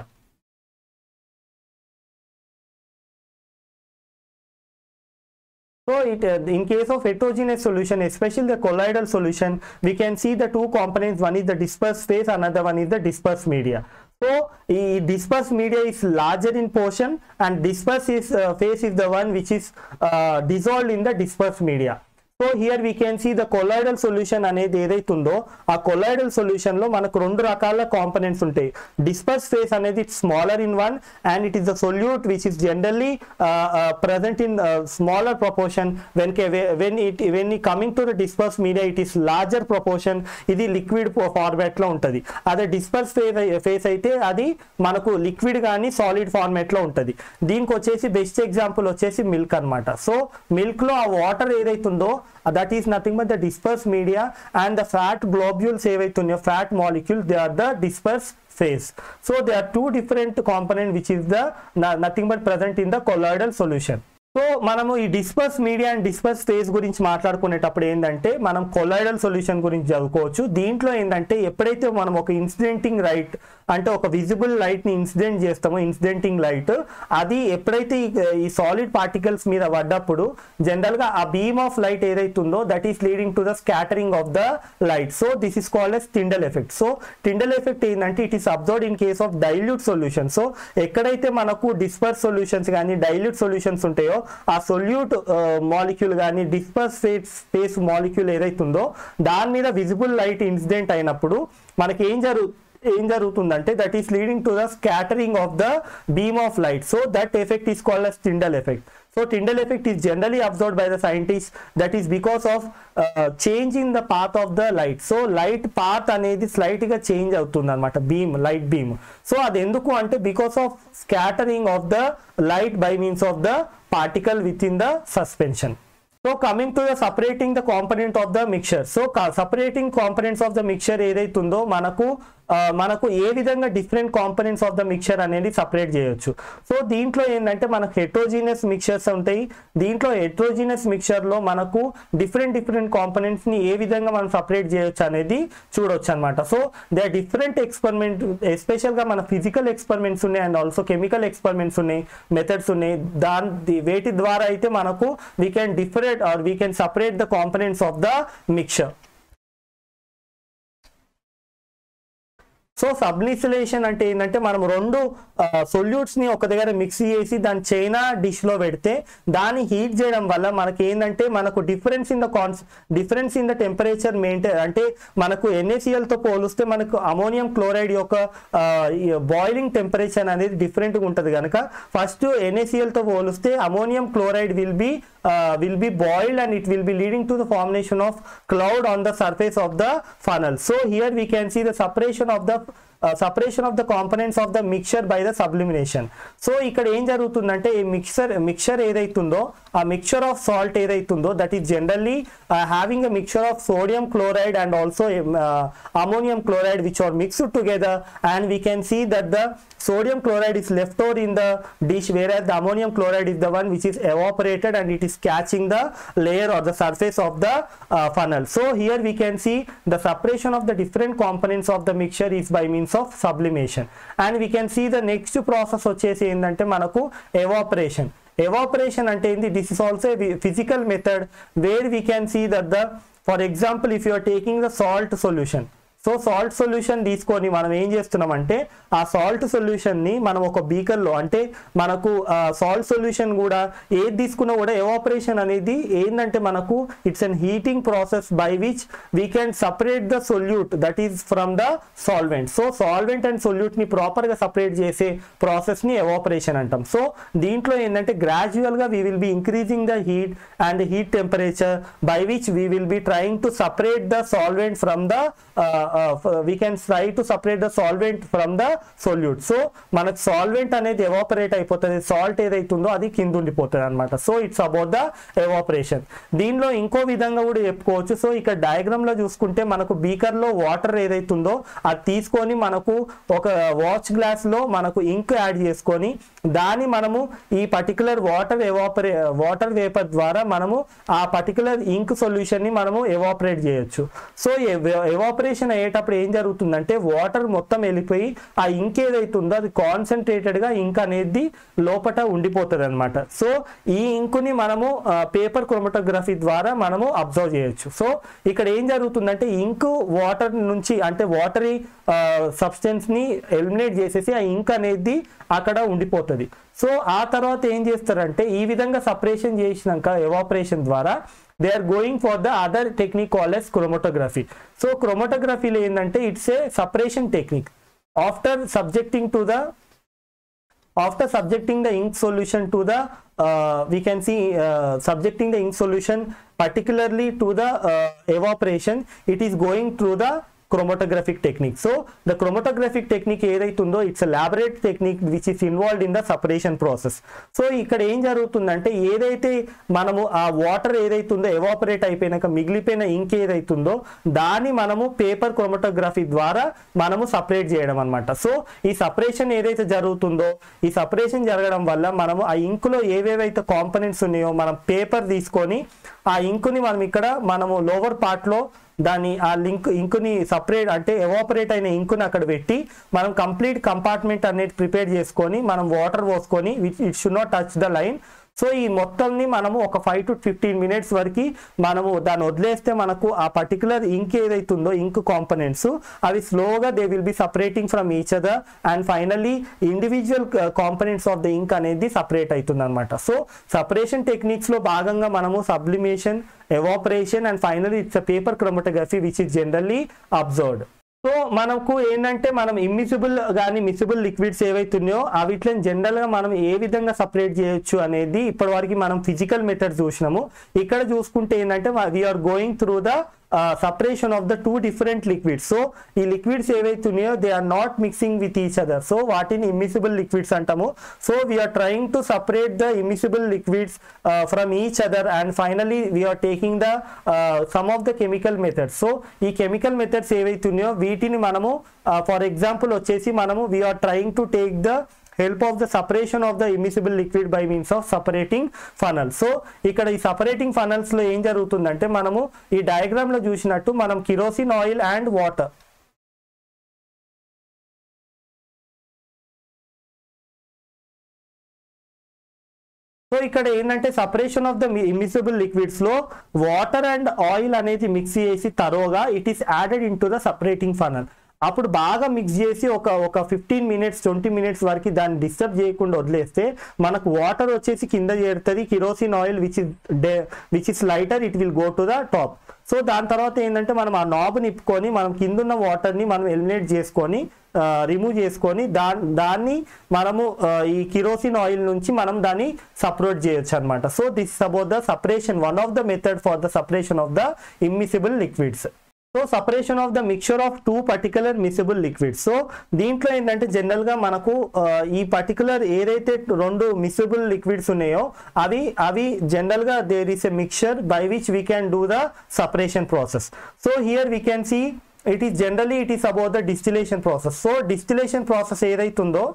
So it, uh, in case of heterogeneous solution, especially the colloidal solution, we can see the two components. One is the dispersed phase, another one is the dispersed media. So the dispersed media is larger in portion and dispersed is, uh, phase is the one which is uh, dissolved in the dispersed media. So here we can see the colloidal solution అనేది ఏదైతుందో ఆ colloidal solution లో మనకు రెండు రకాల components ఉంటాయి. Dispersed phase అనేది smaller in one and it is the solute which is generally uh, uh, present in uh, smaller proportion. When when it when it coming to the dispersed media it is larger proportion. ఇది liquid format లో ఉంటుంది. అదే dispersed phase phase అయితే అది మనకు liquid కానీ solid format లో ఉంటుంది. దీనికి వచ్చేసి బెస్ట్ ఎగ్జాంపుల్ వచ్చేసి మిల్క్ అన్నమాట. సో మిల్క్ లో ఆ వాటర్ ఏదైతుందో that is nothing but the dispersed media and the fat globules ఏవైతున్నాయో fat molecule they are the dispersed phase. So there are two different components which is the nothing but present in the colloidal solution. So మనము ఈ disperse media and disperse phase గురించి మాట్లాడుకునేటప్పుడు ఏంటంటే మనం colloidal solution గురించి చదువుకోవచ్చు. దీంట్లో ఏంటంటే ఎప్పుడైతే మనం ఒక ఇన్సిడెంటింగ్ లైట్ అంటే ఒక విజిబుల్ లైట్ని ఇన్సిడెంట్ చేస్తామో ఇన్సిడెంటింగ్ లైట్ అది ఎప్పుడైతే ఈ సాలిడ్ పార్టికల్స్ మీద పడ్డప్పుడు జనరల్గా ఆ బీమ్ ఆఫ్ లైట్ ఏదైతుందో that is leading to the scattering of the light. So this is called as Tyndall effect. So Tyndall effect ఏంటంటే it is observed in case of dilute solution. So ఎక్కడైతే మనకు disperse solutions కానీ dilute solutions ఉంటాయో ఆ solute molecule కానీ disperse phase phase molecule ఏదైతుందో దాని మీద విజిబుల్ లైట్ ఇన్సిడెంట్ అయినప్పుడు మనకి ఏం జరుగు ఏం జరుగుతుందంటే that is leading to the scattering of the beam of light. So that effect is called as Tyndall effect. So Tyndall effect is generally observed by the scientists. That is because of uh, changing the path of the light. So light path అనేది slight గా change అవుతుంది అనమాట beam light beam. So అది ఎందుకు అంటే because of scattering of the light by means of the particle within the suspension. So coming to the separating the component of the mixture. So separating components of the mixture ఏదైతుందో మనకు మనకు ఏ విధంగా different components of the mixture అనేది separate చేయొచ్చు. So దీంట్లో ఏంటంటే మనకు హెట్రోజీనియస్ మిక్చర్స్ ఉంటాయి. దీంట్లో హెట్రోజీనియస్ మిక్చర్లో మనకు డిఫరెంట్ డిఫరెంట్ కాంపోనెంట్స్ని ఏ విధంగా మనం సపరేట్ చేయొచ్చు అనేది చూడొచ్చు అనమాట. So they are different experiment ఎస్పెషల్గా మన ఫిజికల్ ఎక్స్పెరిమెంట్స్ ఉన్నాయి అండ్ ఆల్సో కెమికల్ ఎక్స్పెరిమెంట్స్ ఉన్నాయి మెథడ్స్ ఉన్నాయి. దాని వేటి ద్వారా అయితే మనకు we can different or we can separate the components of the mixture. So sublimation అంటే ఏంటంటే మనం రెండు సొల్యూట్స్ని ఒక దగ్గర మిక్స్ చేసి దాని చైనా డిష్లో పెడితే దాన్ని హీట్ చేయడం వల్ల మనకి ఏంటంటే మనకు difference in the cons difference in the temperature maintain అంటే మనకు ఎన్ఏసిఎల్తో పోలిస్తే మనకు అమోనియం క్లోరైడ్ యొక్క బాయిలింగ్ టెంపరేచర్ అనేది డిఫరెంట్గా ఉంటుంది కనుక ఫస్ట్ ఎన్ఏసిఎల్తో పోలిస్తే ammonium chloride will be Uh, will be boiled and it will be leading to the formation of cloud on the surface of the funnel. So here we can see the separation of the separation of the components of the mixture by the sublimation. So ఇక్కడ ఏం జరుగుతుందంటే ఈ mixture mixture ఏదైతుందో ఆ mixture of salt ఏదైతుందో that is generally having a mixture of sodium chloride and also ammonium chloride which are mixed together, and we can see that the sodium chloride is left over in the dish, whereas the ammonium chloride is the one which is evaporated and it is catching the layer or the surface of the uh, funnel. So here we can see the separation of the different components of the mixture is by means of sublimation, and we can see the next process వచ్చేసి ఏంటంటే మనకు evaporation. Evaporation అంటే ఏంది? This is also a physical method where we can see that the, for example, if you are taking the salt solution, so salt solution తీసుకొని మనం ఏం చేస్తున్నామంటే ఆ సాల్ట్ సొల్యూషన్ని మనం ఒక బీకర్లో, అంటే మనకు సాల్ట్ సొల్యూషన్ కూడా ఏది తీసుకున్నా కూడా ఎవాపరేషన్ అనేది ఏంటంటే మనకు it's an heating process by which we can separate the solute that is from the solvent. So solvent and సొల్యూట్ని ప్రాపర్గా సపరేట్ చేసే ప్రాసెస్ని ఎవాపరేషన్ అంటాం. సో దీంట్లో ఏంటంటే గ్రాడ్యువల్గా we will be increasing the heat and heat temperature by which we will be trying to separate the solvent from the Uh, we can try to separate the solvent from the solute. So మనకు solvent అనేది evaporate అయిపోతుంది, salt ఏదైతుందో అది కింద ఉండిపోతుంది అనమాట. So it's about the evaporation. దీనిలో ఇంకో విధంగా కూడా చెప్పుకోవచ్చు. సో ఇక్కడ డయాగ్రామ్ లో చూసుకుంటే మనకు బీకర్ లో వాటర్ ఏదైతుందో అది తీసుకొని మనకు ఒక వాచ్ గ్లాస్ లో మనకు ఇంక్ యాడ్ చేసుకొని దాన్ని మనము ఈ particular water evapora water vapour ద్వారా మనము ఆ పర్టికులర్ ఇంక్ సొల్యూషన్ ని మనము ఎవాపరేట్ చేయొచ్చు. సో ఎవాపరేషన్ అయ్యేటప్పుడు ఏం జరుగుతుందంటే వాటర్ మొత్తం వెళ్ళిపోయి ఆ ఇంక్ ఏదైతుందో అది కాన్సన్ట్రేటెడ్ గా ఇంక్ అనేది లోపట ఉండిపోతుంది అనమాట. సో ఈ ఇంకుని మనము పేపర్ క్రోమటోగ్రఫీ ద్వారా మనము అబ్జర్వ్ చేయొచ్చు. సో ఇక్కడ ఏం జరుగుతుందంటే ఇంక్ వాటర్ నుంచి అంటే వాటరీ సబ్స్టెన్స్ ని ఎలిమినేట్ చేసేసి ఆ ఇంక్ అనేది అక్కడ ఉండిపోతుంది. సో ఆ తర్వాత ఏం చేస్తారంటే ఈ విధంగా సపరేషన్ చేసినాక ఎవాపరేషన్ ద్వారా they are going for the other technique called as chromatography. So chromatography lo endante it's a separation technique. After subjecting to the after subjecting the ink solution to the uh, we can see uh, subjecting the ink solution particularly to the uh, evaporation, it is going through the chromatographic technique. So the chromatographic technique ఏదైతుందో it's laboratory technique which is involved in the separation process. So ఇక్కడ ఏం జరుగుతుందంటే ఏదైతే మనము ఆ water ఏదైతుందో evaporate అయిపోయినాక మిగిలిపోయిన ఇంక్ ఏదైతుందో దాన్ని మనము పేపర్ క్రోమటోగ్రఫీ ద్వారా మనము సపరేట్ చేయడం అనమాట. సో ఈ సపరేషన్ ఏదైతే జరుగుతుందో ఈ సపరేషన్ జరగడం వల్ల మనము ఆ ఇంకులో ఏవేవైతే కాంపోనెంట్స్ ఉన్నాయో మనం పేపర్ తీసుకొని ఆ ఇంకుని మనం ఇక్కడ మనము లోవర్ పార్ట్లో దాన్ని ఆ లింక్ ఇంకుని సపరేట్ అంటే ఎవాపరేట్ అయిన ఇంకుని అక్కడ పెట్టి మనం కంప్లీట్ కంపార్ట్మెంట్ అనేది ప్రిపేర్ చేసుకొని మనం వాటర్ పోసుకొని which it should not touch the line. So ఈ మొత్తంని మనము ఒక ఫైవ్ టు ఫిఫ్టీన్ మినిట్స్ వరకు మనము దాన్ని వదిలేస్తే మనకు ఆ పర్టికులర్ ఇంక్ ఏదైతుందో ఇంక్ కాంపోనెంట్స్ అవి స్లోగా they will be separating from each other and finally individual components of the ink అనేది సపరేట్ అవుతుంది అనమాట. సో సపరేషన్ టెక్నిక్స్ లో భాగంగా మనము sublimation, evaporation and finally it's a paper chromatography which is generally observed. So మనకు ఏంటంటే మనం immiscible కానీ మిసిబుల్ లిక్విడ్స్ ఏవైతున్నాయో అవిట్లని జనరల్గా మనం ఏ విధంగా సపరేట్ చేయొచ్చు అనేది ఇప్పటి వరకు మనం ఫిజికల్ మెథడ్స్ చూసినాము. ఇక్కడ చూసుకుంటే ఏంటంటే we are going through the separation of the two different liquids. So ఈ liquids ఏవైతున్నాయో they are not mixing with each other. So వాటిని immiscible liquids అంటాము. So we are trying to separate the immiscible liquids uh, from each other and finally we are taking the uh, some of the chemical methods. So ఈ chemical methods ఏవైతున్నాయో వీటిని మనము uh, for example వచ్చేసి మనము we are trying to take the help of the separation of the immiscible liquid by means of separating funnel. So ఇక్కడ ఈ separating funnels లో ఏం జరుగుతుందంటే మనము ఈ డయాగ్రామ్ లో చూసినట్టు మనం kerosene oil and water so ఇక్కడ ఏంటంటే separation of the immiscible liquids లో వాటర్ అండ్ ఆయిల్ అనేది మిక్స్ చేసి తరోగా it is added into the separating funnel. అప్పుడు బాగా మిక్స్ చేసి ఒక ఒక ఫిఫ్టీన్ మినిట్స్ ట్వంటీ మినిట్స్ వరకు దాన్ని డిస్టర్బ్ చేయకుండా వదిలేస్తే మనకు వాటర్ వచ్చేసి కింద చేరుతుంది, kerosene oil which is the which is lighter it will go to the top. So దాని తర్వాత ఏంటంటే మనం ఆ నాబ్ నిప్పుకొని మనం కిందున్న వాటర్ని మనం ఎలిమినేట్ చేసుకొని రిమూవ్ చేసుకొని దా దాన్ని మనము ఈ కిరోసిన్ ఆయిల్ నుంచి మనం దాన్ని సపరేట్ చేయొచ్చు అనమాట. So this is about the separation, one of the method for the separation of the immiscible liquids. So separation of the mixture of two particular miscible liquids. So దీంట్లో ఏంటంటే జనరల్గా మనకు ఈ పర్టికులర్ ఏదైతే రెండు మిసిబుల్ లిక్విడ్స్ ఉన్నాయో అవి అవి జనరల్గా there is a mixture by which we can do the separation process. So here we can see it is generally it is about the distillation process. So distillation process ఏదైతుందో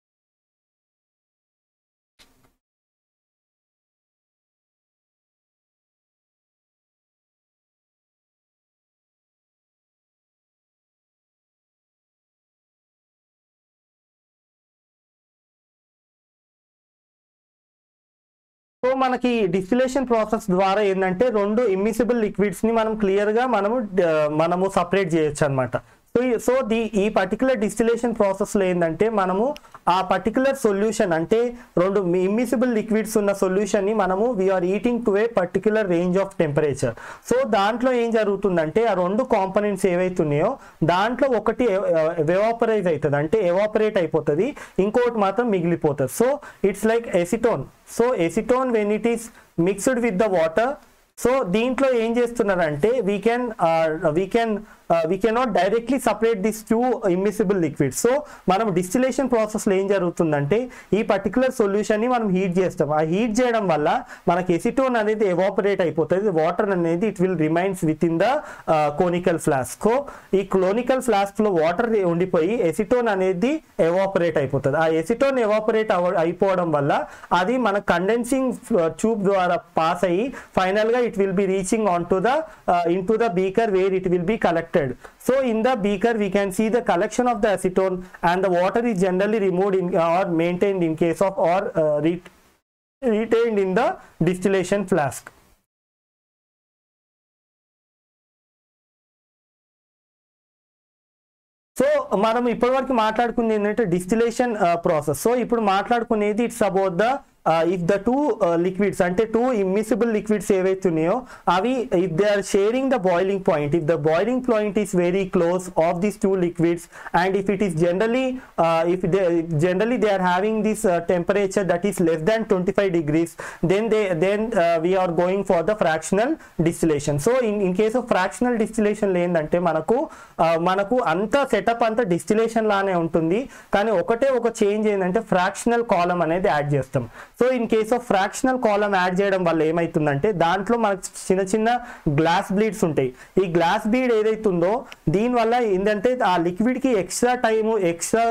so మనకి distillation process ద్వారా ఏంటంటే రెండు immiscible liquids ని మనం clear గా మనము మనము సపరేట్ చేయొచ్చు అనమాట. సో సో ది ఈ పర్టికులర్ డిస్టిలేషన్ ప్రాసెస్లో ఏంటంటే మనము ఆ పర్టికులర్ సొల్యూషన్ అంటే రెండు ఇమ్మిసిబుల్ లిక్విడ్స్ ఉన్న సొల్యూషన్ని మనము we are heating to a particular range of temperature. So దాంట్లో ఏం జరుగుతుందంటే ఆ రెండు కాంపోనెంట్స్ ఏవైతున్నాయో దాంట్లో ఒకటి ఎవాపరైజ్ అవుతుంది అంటే ఎవాపరేట్ అయిపోతుంది, ఇంకోటి మాత్రం మిగిలిపోతుంది. So it's like acetone. So acetone when it is mixed with the water, so దీంట్లో ఏం చేస్తున్నారంటే we can we can we cannot directly separate this two immiscible liquids. So మనం డిస్టిలేషన్ ప్రాసెస్లో ఏం జరుగుతుందంటే ఈ పర్టికులర్ సొల్యూషన్ని మనం హీట్ చేస్తాం. ఆ హీట్ చేయడం వల్ల మనకి ఎసిటోన్ అనేది ఎవాపరేట్ అయిపోతుంది, వాటర్ అనేది it will remains with in the conical flask. So ఈ క్లోనికల్ ఫ్లాస్క్లో వాటర్ ఉండిపోయి ఎసిటోన్ అనేది ఎవాపరేట్ అయిపోతుంది. ఆ ఎసిటోన్ ఎవాపరేట్ అయిపోవడం వల్ల అది మన కండెన్సింగ్ ట్యూబ్ ద్వారా పాస్ అయ్యి ఫైనల్గా it will be reaching onto the uh, into the beaker where it will be collected. So in the beaker we can see the collection of the acetone and the water is generally removed in, or maintained in case of or uh, re retained in the distillation flask. So మనం ఇప్పటివరకు మాట్లాడుకునేది ఏంటంటే distillation process. So ఇప్పుడు మాట్లాడుకునేది it's about the Uh, if the two uh, liquids ante two immiscible liquids ఏవైతున్నాయో అవి if they are sharing the boiling point, if the boiling point is very close of these two liquids and if it is generally uh, if they generally they are having this uh, temperature that is less than twenty-five degrees, then they then uh, we are going for the fractional distillation. So in in case of fractional distillation ఏందంటే మనకు మనకు అంత setup అంతా distillation లానే ఉంటుంది, కానీ ఒకటే ఒక చేంజ్ ఏంటంటే ఫ్రాక్షనల్ కాలం అనేది యాడ్ చేస్తాం. So in case of fractional column add చేయడం వల్ల ఏమవుతుందంటే దాంట్లో మనకు చిన్న చిన్న గ్లాస్ బ్లీడ్స్ ఉంటాయి. ఈ గ్లాస్ బ్లీడ్ ఏదైతుందో దీనివల్ల ఏంటంటే ఆ లిక్విడ్కి ఎక్స్ట్రా టైము ఎక్స్ట్రా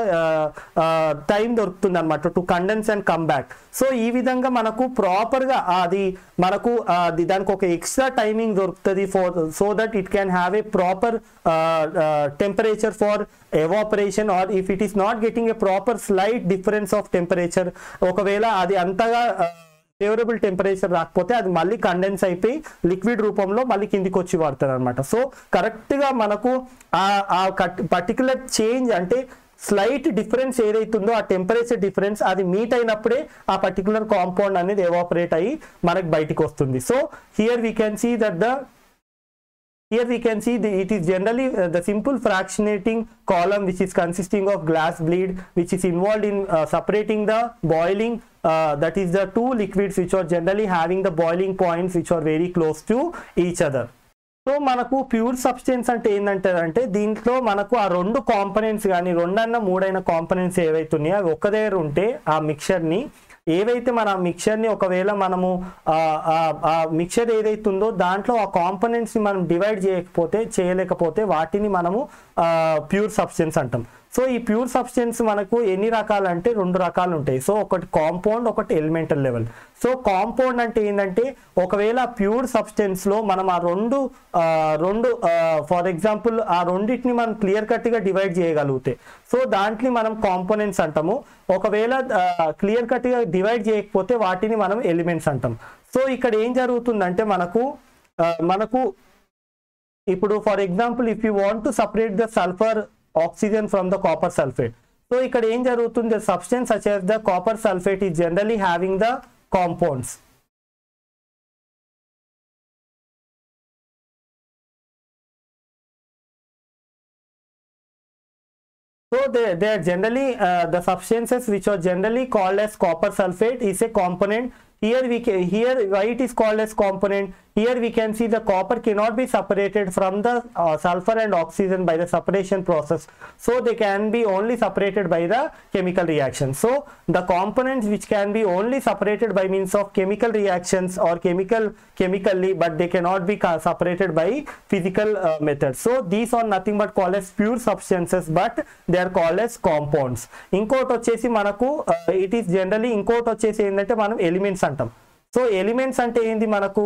టైం దొరుకుతుంది అనమాట to condense and come back. So ఈ విధంగా మనకు ప్రాపర్గా అది మనకు దానికి ఒక ఎక్స్ట్రా టైమింగ్ దొరుకుతుంది for so that it can have a proper temperature for evaporation, or if it is not getting a proper slight difference of temperature, ఒకవేళ అది అంతగా ఫేవరబుల్ టెంపరేచర్ రాకపోతే అది మళ్ళీ కండెన్స్ అయిపోయి లిక్విడ్ రూపంలో మళ్ళీ కిందికి వచ్చి వాడతారు అనమాట. సో కరెక్ట్గా మనకు ఆ పర్టికులర్ చేంజ్ అంటే స్లైట్ డిఫరెన్స్ ఏదైతుందో ఆ టెంపరేచర్ డిఫరెన్స్ అది మీట్ అయినప్పుడే ఆ పర్టికులర్ కాంపౌండ్ అనేది ఎవాపరేట్ అయ్యి మనకు బయటికి వస్తుంది. So here we can see that the Here we can see the, it is generally uh, the simple fractionating column which is consisting of glass bleed which is involved in uh, separating the boiling uh, that is the two liquids which are generally having the boiling points which are very close to each other. So మనకు pure substance అంటే ఏంటంటే అంటే దీంట్లో మనకు ఆ రెండు components కానీ రెండన్న మూడైన components ఏవైతున్నాయో అవి ఒక్క దగ్గర ఉంటే ఆ మిక్చర్ని ఏవైతే మన మిక్చర్ని ఒకవేళ మనము ఆ మిక్చర్ ఏదైతుందో దాంట్లో ఆ కాంపనెంట్స్ని మనం డివైడ్ చేయకపోతే చేయలేకపోతే వాటిని మనము ప్యూర్ సబ్స్టెన్స్ అంటాం. సో ఈ ప్యూర్ సబ్స్టెన్స్ మనకు ఎన్ని రకాలు అంటే రెండు రకాలు ఉంటాయి. సో ఒకటి కాంపౌండ్, ఒకటి ఎలిమెంటల్ లెవెల్. సో కాంపౌండ్ అంటే ఏంటంటే ఒకవేళ ప్యూర్ సబ్స్టెన్స్లో మనం ఆ రెండు రెండు ఫర్ ఎగ్జాంపుల్ ఆ రెండింటిని మనం క్లియర్ కట్గా డివైడ్ చేయగలిగితే సో దాంట్లో మనం కాంపోనెంట్స్ అంటాము. ఒకవేళ క్లియర్ కట్గా డివైడ్ చేయకపోతే వాటిని మనం ఎలిమెంట్స్ అంటాం. సో ఇక్కడ ఏం జరుగుతుందంటే మనకు మనకు ఇప్పుడు for example if you want to separate the sulphur oxygen from the copper sulfate. So ikkada em jarugutundi, the substance such as the copper sulfate is generally having the compounds. So they, they are generally uh, the substances which are generally called as copper sulfate is a component. Here we can, here why it is called as component, here we can see the copper cannot be separated from the uh, sulfur and oxygen by the separation process, so they can be only separated by the chemical reaction. So the components which can be only separated by means of chemical reactions or chemical chemically, but they cannot be separated by physical uh, methods. So these are nothing but called as pure substances, but they are called as compounds. ఇంకోటి వచ్చేసి మనకు it is generally ఇంకోటి వచ్చేసి ఏంటంటే మనం elements అంటాం. So elements అంటే ఏంది మనకు,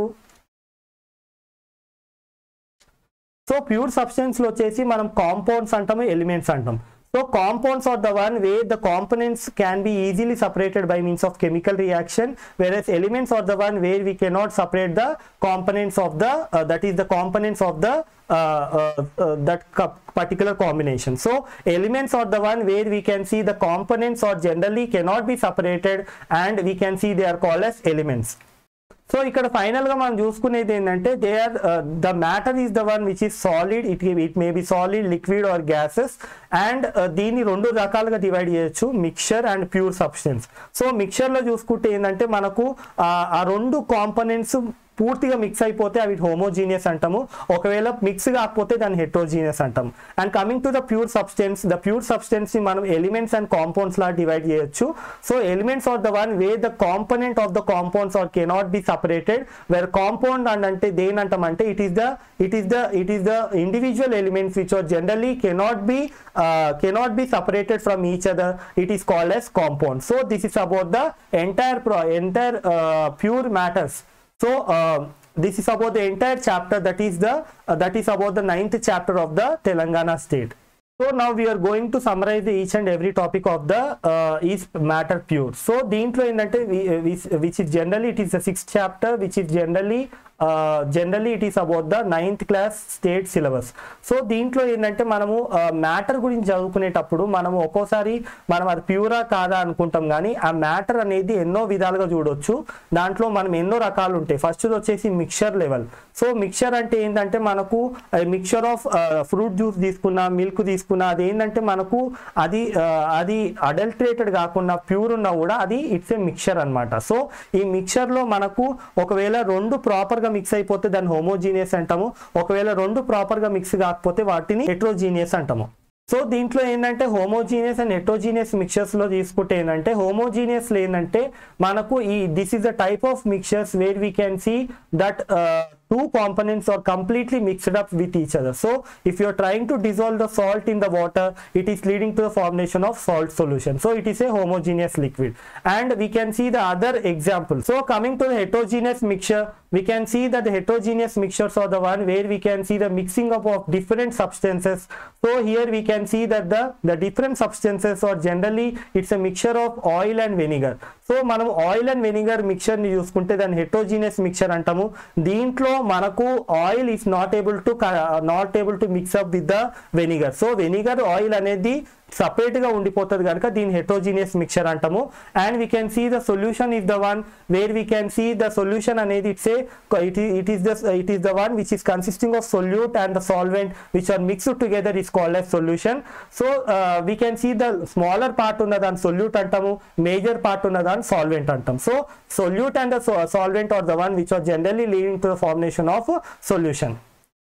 సో ప్యూర్ సబ్స్టెన్స్ లో వచ్చేసి మనం కాంపౌండ్స్ అంటాము, ఎలిమెంట్స్ అంటాం. So compounds are the one where the components can be easily separated by means of chemical reaction, whereas elements are the one where we cannot separate the components of the uh, that is the components of the uh, uh, uh, that particular combination. So elements are the one where we can see the components are generally cannot be separated, and we can see they are called as elements. So ఇక్కడ final గా మనం చూసుకునేది ఏంటంటే they are the matter is the one which is solid, it it may be solid, liquid or gases, and దీన్ని రెండు రకాలుగా divide చేయొచ్చు, mixture and pure substance. So mixture లో చూసుకుంటే ఏంటంటే మనకు ఆ రెండు కాంపోనెంట్స్ పూర్తిగా మిక్స్ అయిపోతే అవి హోమోజీనియస్ అంటాము, ఒకవేళ మిక్స్ కాకపోతే దాన్ని హెట్రోజీనియస్ అంటాము. And coming to the pure substance, the pure substance ని మనం ఎలిమెంట్స్ అండ్ కాంపౌండ్స్ లా డివైడ్ చేయొచ్చు. So elements are the one way the component of the compounds are cannot be separated, where compound and అంటే దేనంటామంటే it is the it is the it is the individual elements which are generally cannot be cannot be separated from each other, it is called as compound. So this is about the entire pro entire uh, pure matters. So uh, this is about the entire chapter, that is the uh, that is about the ninth chapter of the Telangana state. So now we are going to summarize each and every topic of the uh, is matter pure. So దీంట్లో ఏంటంటే which is generally it is the sixth chapter, which is generally uh, generally it is about the ninth class state syllabus. So దీంట్లో ఏంటంటే మనము matter గురించి చదువుకునేటప్పుడు మనము ఒక్కోసారి మనం అది ప్యూరా కాదా అనుకుంటాం, కానీ ఆ మ్యాటర్ అనేది ఎన్నో విధాలుగా చూడొచ్చు. దాంట్లో మనం ఎన్నో రకాలు ఉంటాయి. ఫస్ట్ వచ్చేసి మిక్చర్ లెవెల్. సో మిక్చర్ అంటే ఏంటంటే మనకు మిక్చర్ ఆఫ్ ఫ్రూట్ జ్యూస్ తీసుకున్నా, మిల్క్ తీసుకున్నా, అది ఏంటంటే మనకు అది అది అడల్టరేటెడ్ కాకుండా ప్యూర్ ఉన్నా కూడా అది ఇట్స్ ఏ మిక్చర్ అనమాట. సో ఈ మిక్చర్ లో మనకు ఒకవేళ రెండు ప్రాపర్ గా మిక్స్ అయిపోతే దాన్ని హోమోజీనియస్ అంటాము, ఒకవేళ రెండు ప్రాపర్ గా మిక్స్ కాకపోతే వాటిని హెట్రోజీనియస్ అంటాము. సో దీంట్లో ఏంటంటే హోమోజీనియస్ అండ్ హెట్రోజీనియస్ మిక్చర్స్ లో తీసుకుంటే ఏంటంటే హోమోజీనియస్ లో ఏంటంటే మనకు ఈ this is the type of mixtures where we can see that two components are completely mixed up with each other. So if you are trying to dissolve the salt in the water, it is leading to the formation of salt solution. So it is a homogeneous liquid. And we can see the other example. So coming to the heterogeneous mixture, we can see that the heterogeneous mixtures are the one where we can see the mixing up of different substances. So here we can see that the the different substances are generally it's a mixture of oil and vinegar. So మనం oil and vinegar mixture ని చూసుకుంటే దాన్ని heterogeneous mixture అంటాము. దీంట్లో మనకు oil is not able to not able to mix up with the vinegar. So vinegar oil అనేది separate గా ఉండిపోతుంది కనుక దీని హెట్రోజీనియస్ మిక్చర్ అంటాము. And we can see the solution is the one where we can see the solution అనేది it's a it is the it is the one which is consisting of solute and the solvent which are mixed together is called as solution. So we can see the smaller part ఉన్న దాని solute అంటాము, major part ఉన్న దాని solvent అంటాం. So solute and the solvent are the one which are generally leading to the formation of solution.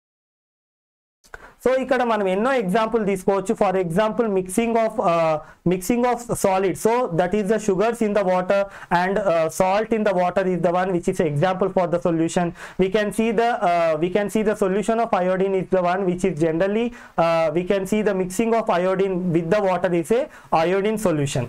So ఇక్కడ మనం ఎన్నో example తీసుకోవచ్చు. For example mixing of mixing of solid. So that is the sugars in the water and salt in the water is the one which is example for the solution. We can see the we can see the solution of iodine is the one which is generally uh, we can see the mixing of iodine with the water is a iodine solution.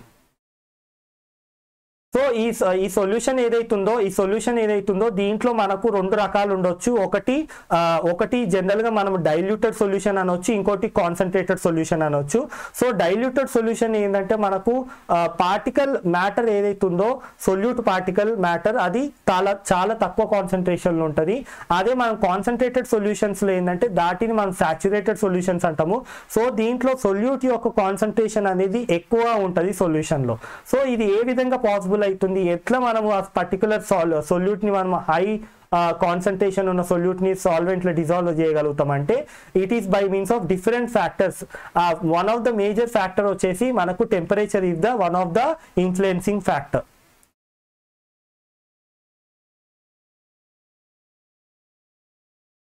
So ఈ ఈ solution ఏదైతుందో ఈ solution ఏదైతుందో దీంట్లో మనకు రెండు రకాలు ఉండొచ్చు. ఒకటి ఒకటి జనరల్ గా మనం డైల్యూటెడ్ సొల్యూషన్ అనొచ్చు, ఇంకోటి కాన్సన్ట్రేటెడ్ సొల్యూషన్ అనొచ్చు. సో డైల్యూటెడ్ సొల్యూషన్ ఏంటంటే మనకు పార్టికల్ మ్యాటర్ ఏదైతుందో సొల్యూట్ పార్టికల్ మ్యాటర్ అది చాలా చాలా తక్కువ కాన్సన్ట్రేషన్ లో ఉంటుంది. అదే మనం కాన్సన్ట్రేటెడ్ సొల్యూషన్స్ లో ఏంటంటే దాటిని మనం సాచురేటెడ్ సొల్యూషన్స్ అంటాము. సో దీంట్లో సొల్యూట్ యొక్క కాన్సన్ట్రేషన్ అనేది ఎక్కువ ఉంటుంది సొల్యూషన్ లో. సో ఇది ఏ విధంగా పాసిబుల్ అవుతుంది, ఎట్లా మనము ఆ పర్టికులర్ సొల్యూట్ ని మనం హై కాన్సన్ట్రేషన్ ఉన్న సొల్యూట్ ని సాల్వెంట్ లో డిజాల్వ్ చేయగలుగుతాం అంటే it is by means of different factors. One of the major factor వచ్చేసి మనకు temperature is the one of the influencing factor.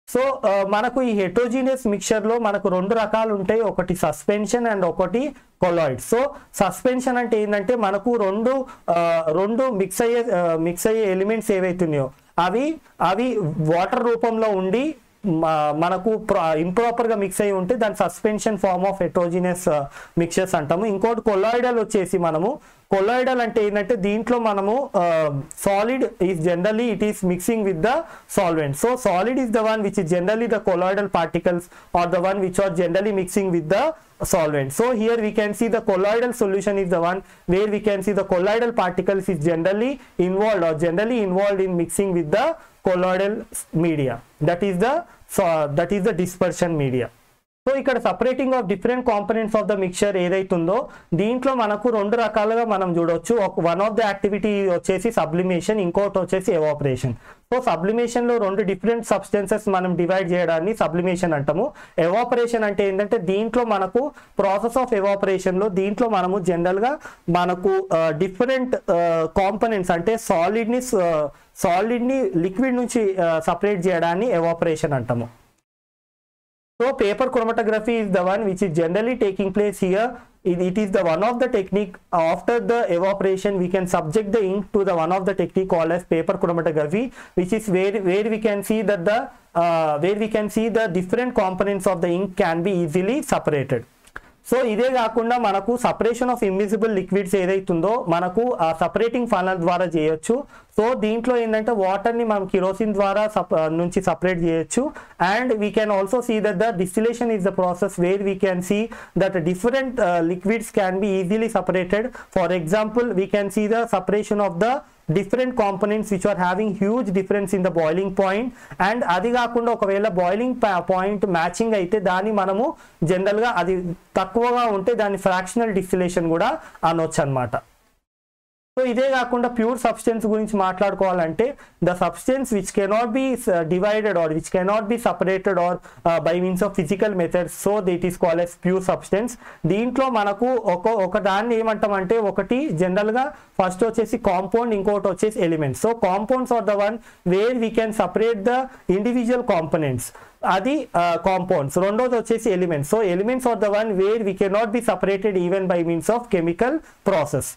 So మనకు ఈ హెటరోజీనియస్ మిక్చర్లో మనకు రెండు రకాలు ఉంటాయి, ఒకటి సస్పెన్షన్ అండ్ ఒకటి కొలాయిడ్. సో సస్పెన్షన్ అంటే ఏంటంటే మనకు రెండు రెండు మిక్స్ అయ్యే మిక్స్ అయ్యే ఎలిమెంట్స్ ఏవైతున్నాయో అవి అవి వాటర్ రూపంలో ఉండి మనకు ఇంప్రాపర్గా మిక్స్ అయ్యి ఉంటే దాని suspension form of heterogeneous mixtures అంటాము. ఇంకోటి కొలాయిడల్ వచ్చేసి మనము కొలాయిడల్ అంటే ఏంటంటే దీంట్లో మనము solid is generally it is mixing with the solvent. So solid is the one which is generally the colloidal particles are the one which are generally mixing with the solvent. So here we can see the colloidal solution is the one where we can see the colloidal particles is generally involved or generally involved in mixing with the colloidal media. That is the so that is the dispersion media. So ఇక్కడ separating of different components of the mixture ఏదైతుందో దీంట్లో మనకు రెండు రకాలుగా మనం చూడవచ్చు. One of the activity వచ్చేసి sublimation, ఇంకోటి వచ్చేసి ఎవాపరేషన్. సో సబ్లిమేషన్ లో రెండు డిఫరెంట్ సబ్స్టెన్సెస్ మనం డివైడ్ చేయడాన్ని సబ్లిమేషన్ అంటాము. ఎవాపరేషన్ అంటే ఏంటంటే దీంట్లో మనకు ప్రాసెస్ ఆఫ్ ఎవాపరేషన్ లో దీంట్లో మనము జనరల్ గా మనకు డిఫరెంట్ కాంపోనెంట్స్ అంటే సాలిడ్ ని సాలిడ్ ని లిక్విడ్ నుంచి సపరేట్ చేయడాన్ని ఎవాపరేషన్ అంటాము. So paper chromatography is the one which is generally taking place here. It, it is the one of the technique after the evaporation we can subject the ink to the one of the technique called as paper chromatography, which is where where we can see that the uh, where we can see the different components of the ink can be easily separated. So ఇదే కాకుండా మనకు separation of invisible liquids ఏదైతుందో మనకు ఆ separating funnel ద్వారా చేయొచ్చు. So దీంట్లో ఏంటంటే వాటర్ని మనం కిరోసిన్ ద్వారా నుంచి సపరేట్ చేయొచ్చు. And we can also see that the distillation is the process where we can see that different liquids can be easily separated. For example we can see the separation of the different components which are having huge difference in the boiling point. And అది కాకుండా ఒకవేళ boiling point matching అయితే దాన్ని మనము జనరల్గా అది తక్కువగా ఉంటే దాన్ని ఫ్రాక్షనల్ డిస్టిలేషన్ కూడా అనొచ్చు అనమాట. సో ఇదే కాకుండా ప్యూర్ సబ్స్టెన్స్ గురించి మాట్లాడుకోవాలంటే the substance which cannot be divided or which cannot be separated or by means of physical methods. So that is called as pure substance. దీంట్లో మనకు ఒక ఒక దాన్ని ఏమంటామంటే ఒకటి జనరల్గా ఫస్ట్ వచ్చేసి కాంపౌండ్, ఇంకోటి వచ్చేసి elements. So compounds are the one where we can separate the individual components, అది కాంపౌండ్స్. రెండోది వచ్చేసి elements. So elements are the one where we cannot be separated even by means of chemical process.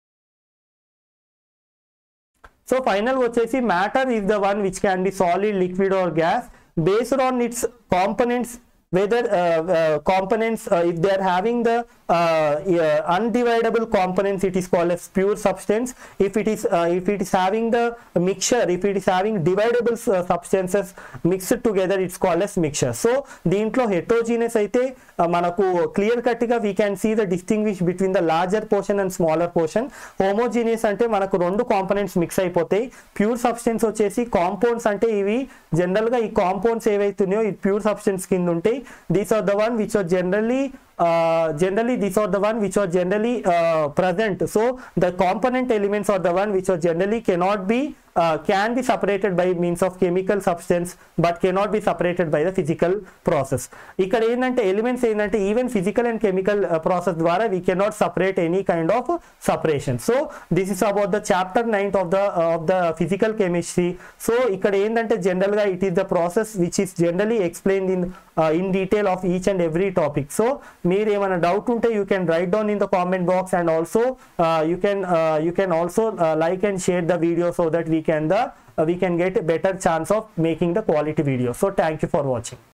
So final వచ్చేసి matter is the one which can be solid, liquid or gas based on its components, whether uh, uh, components uh, if they are having the uh, uh, undividable components it is called as pure substance. If it is uh, if it is having the mixture, if it is having dividable uh, substances mixed together it's called as mixture. So దీంట్లో heterogeneous అయితే మనకు clear cut గా we can see the distinguish between the larger portion and smaller portion. Homogeneous అంటే మనకు రెండు components mix అయిపోతాయి. Pure substance వచ్చేసి compounds అంటే ఇవి జనరల్ గా ఈ కాంపౌండ్స్ ఏవైతున్నాయో ఈ ప్యూర్ సబ్స్టెన్స్ కింద ఉంటాయి. These are the one which are generally uh, generally these are the one which are generally uh, present. So the component elements are the one which are generally cannot be uh, can be separated by means of chemical substance but cannot be separated by the physical process. ఇక్కడ ఏంటంటే elements ఏంటంటే even physical and chemical process ద్వారా we cannot separate any kind of separation. So this is about the chapter nine of the uh, of the physical chemistry. So ఇక్కడ ఏంటంటే general గా it is the process which is generally explained in uh, in detail of each and every topic. So మీరు ఏమైనా doubt ఉంటే you can write down in the comment box and also you can you can also like and share the video so that we can the we can get better chance of making the quality video. So thank you for watching.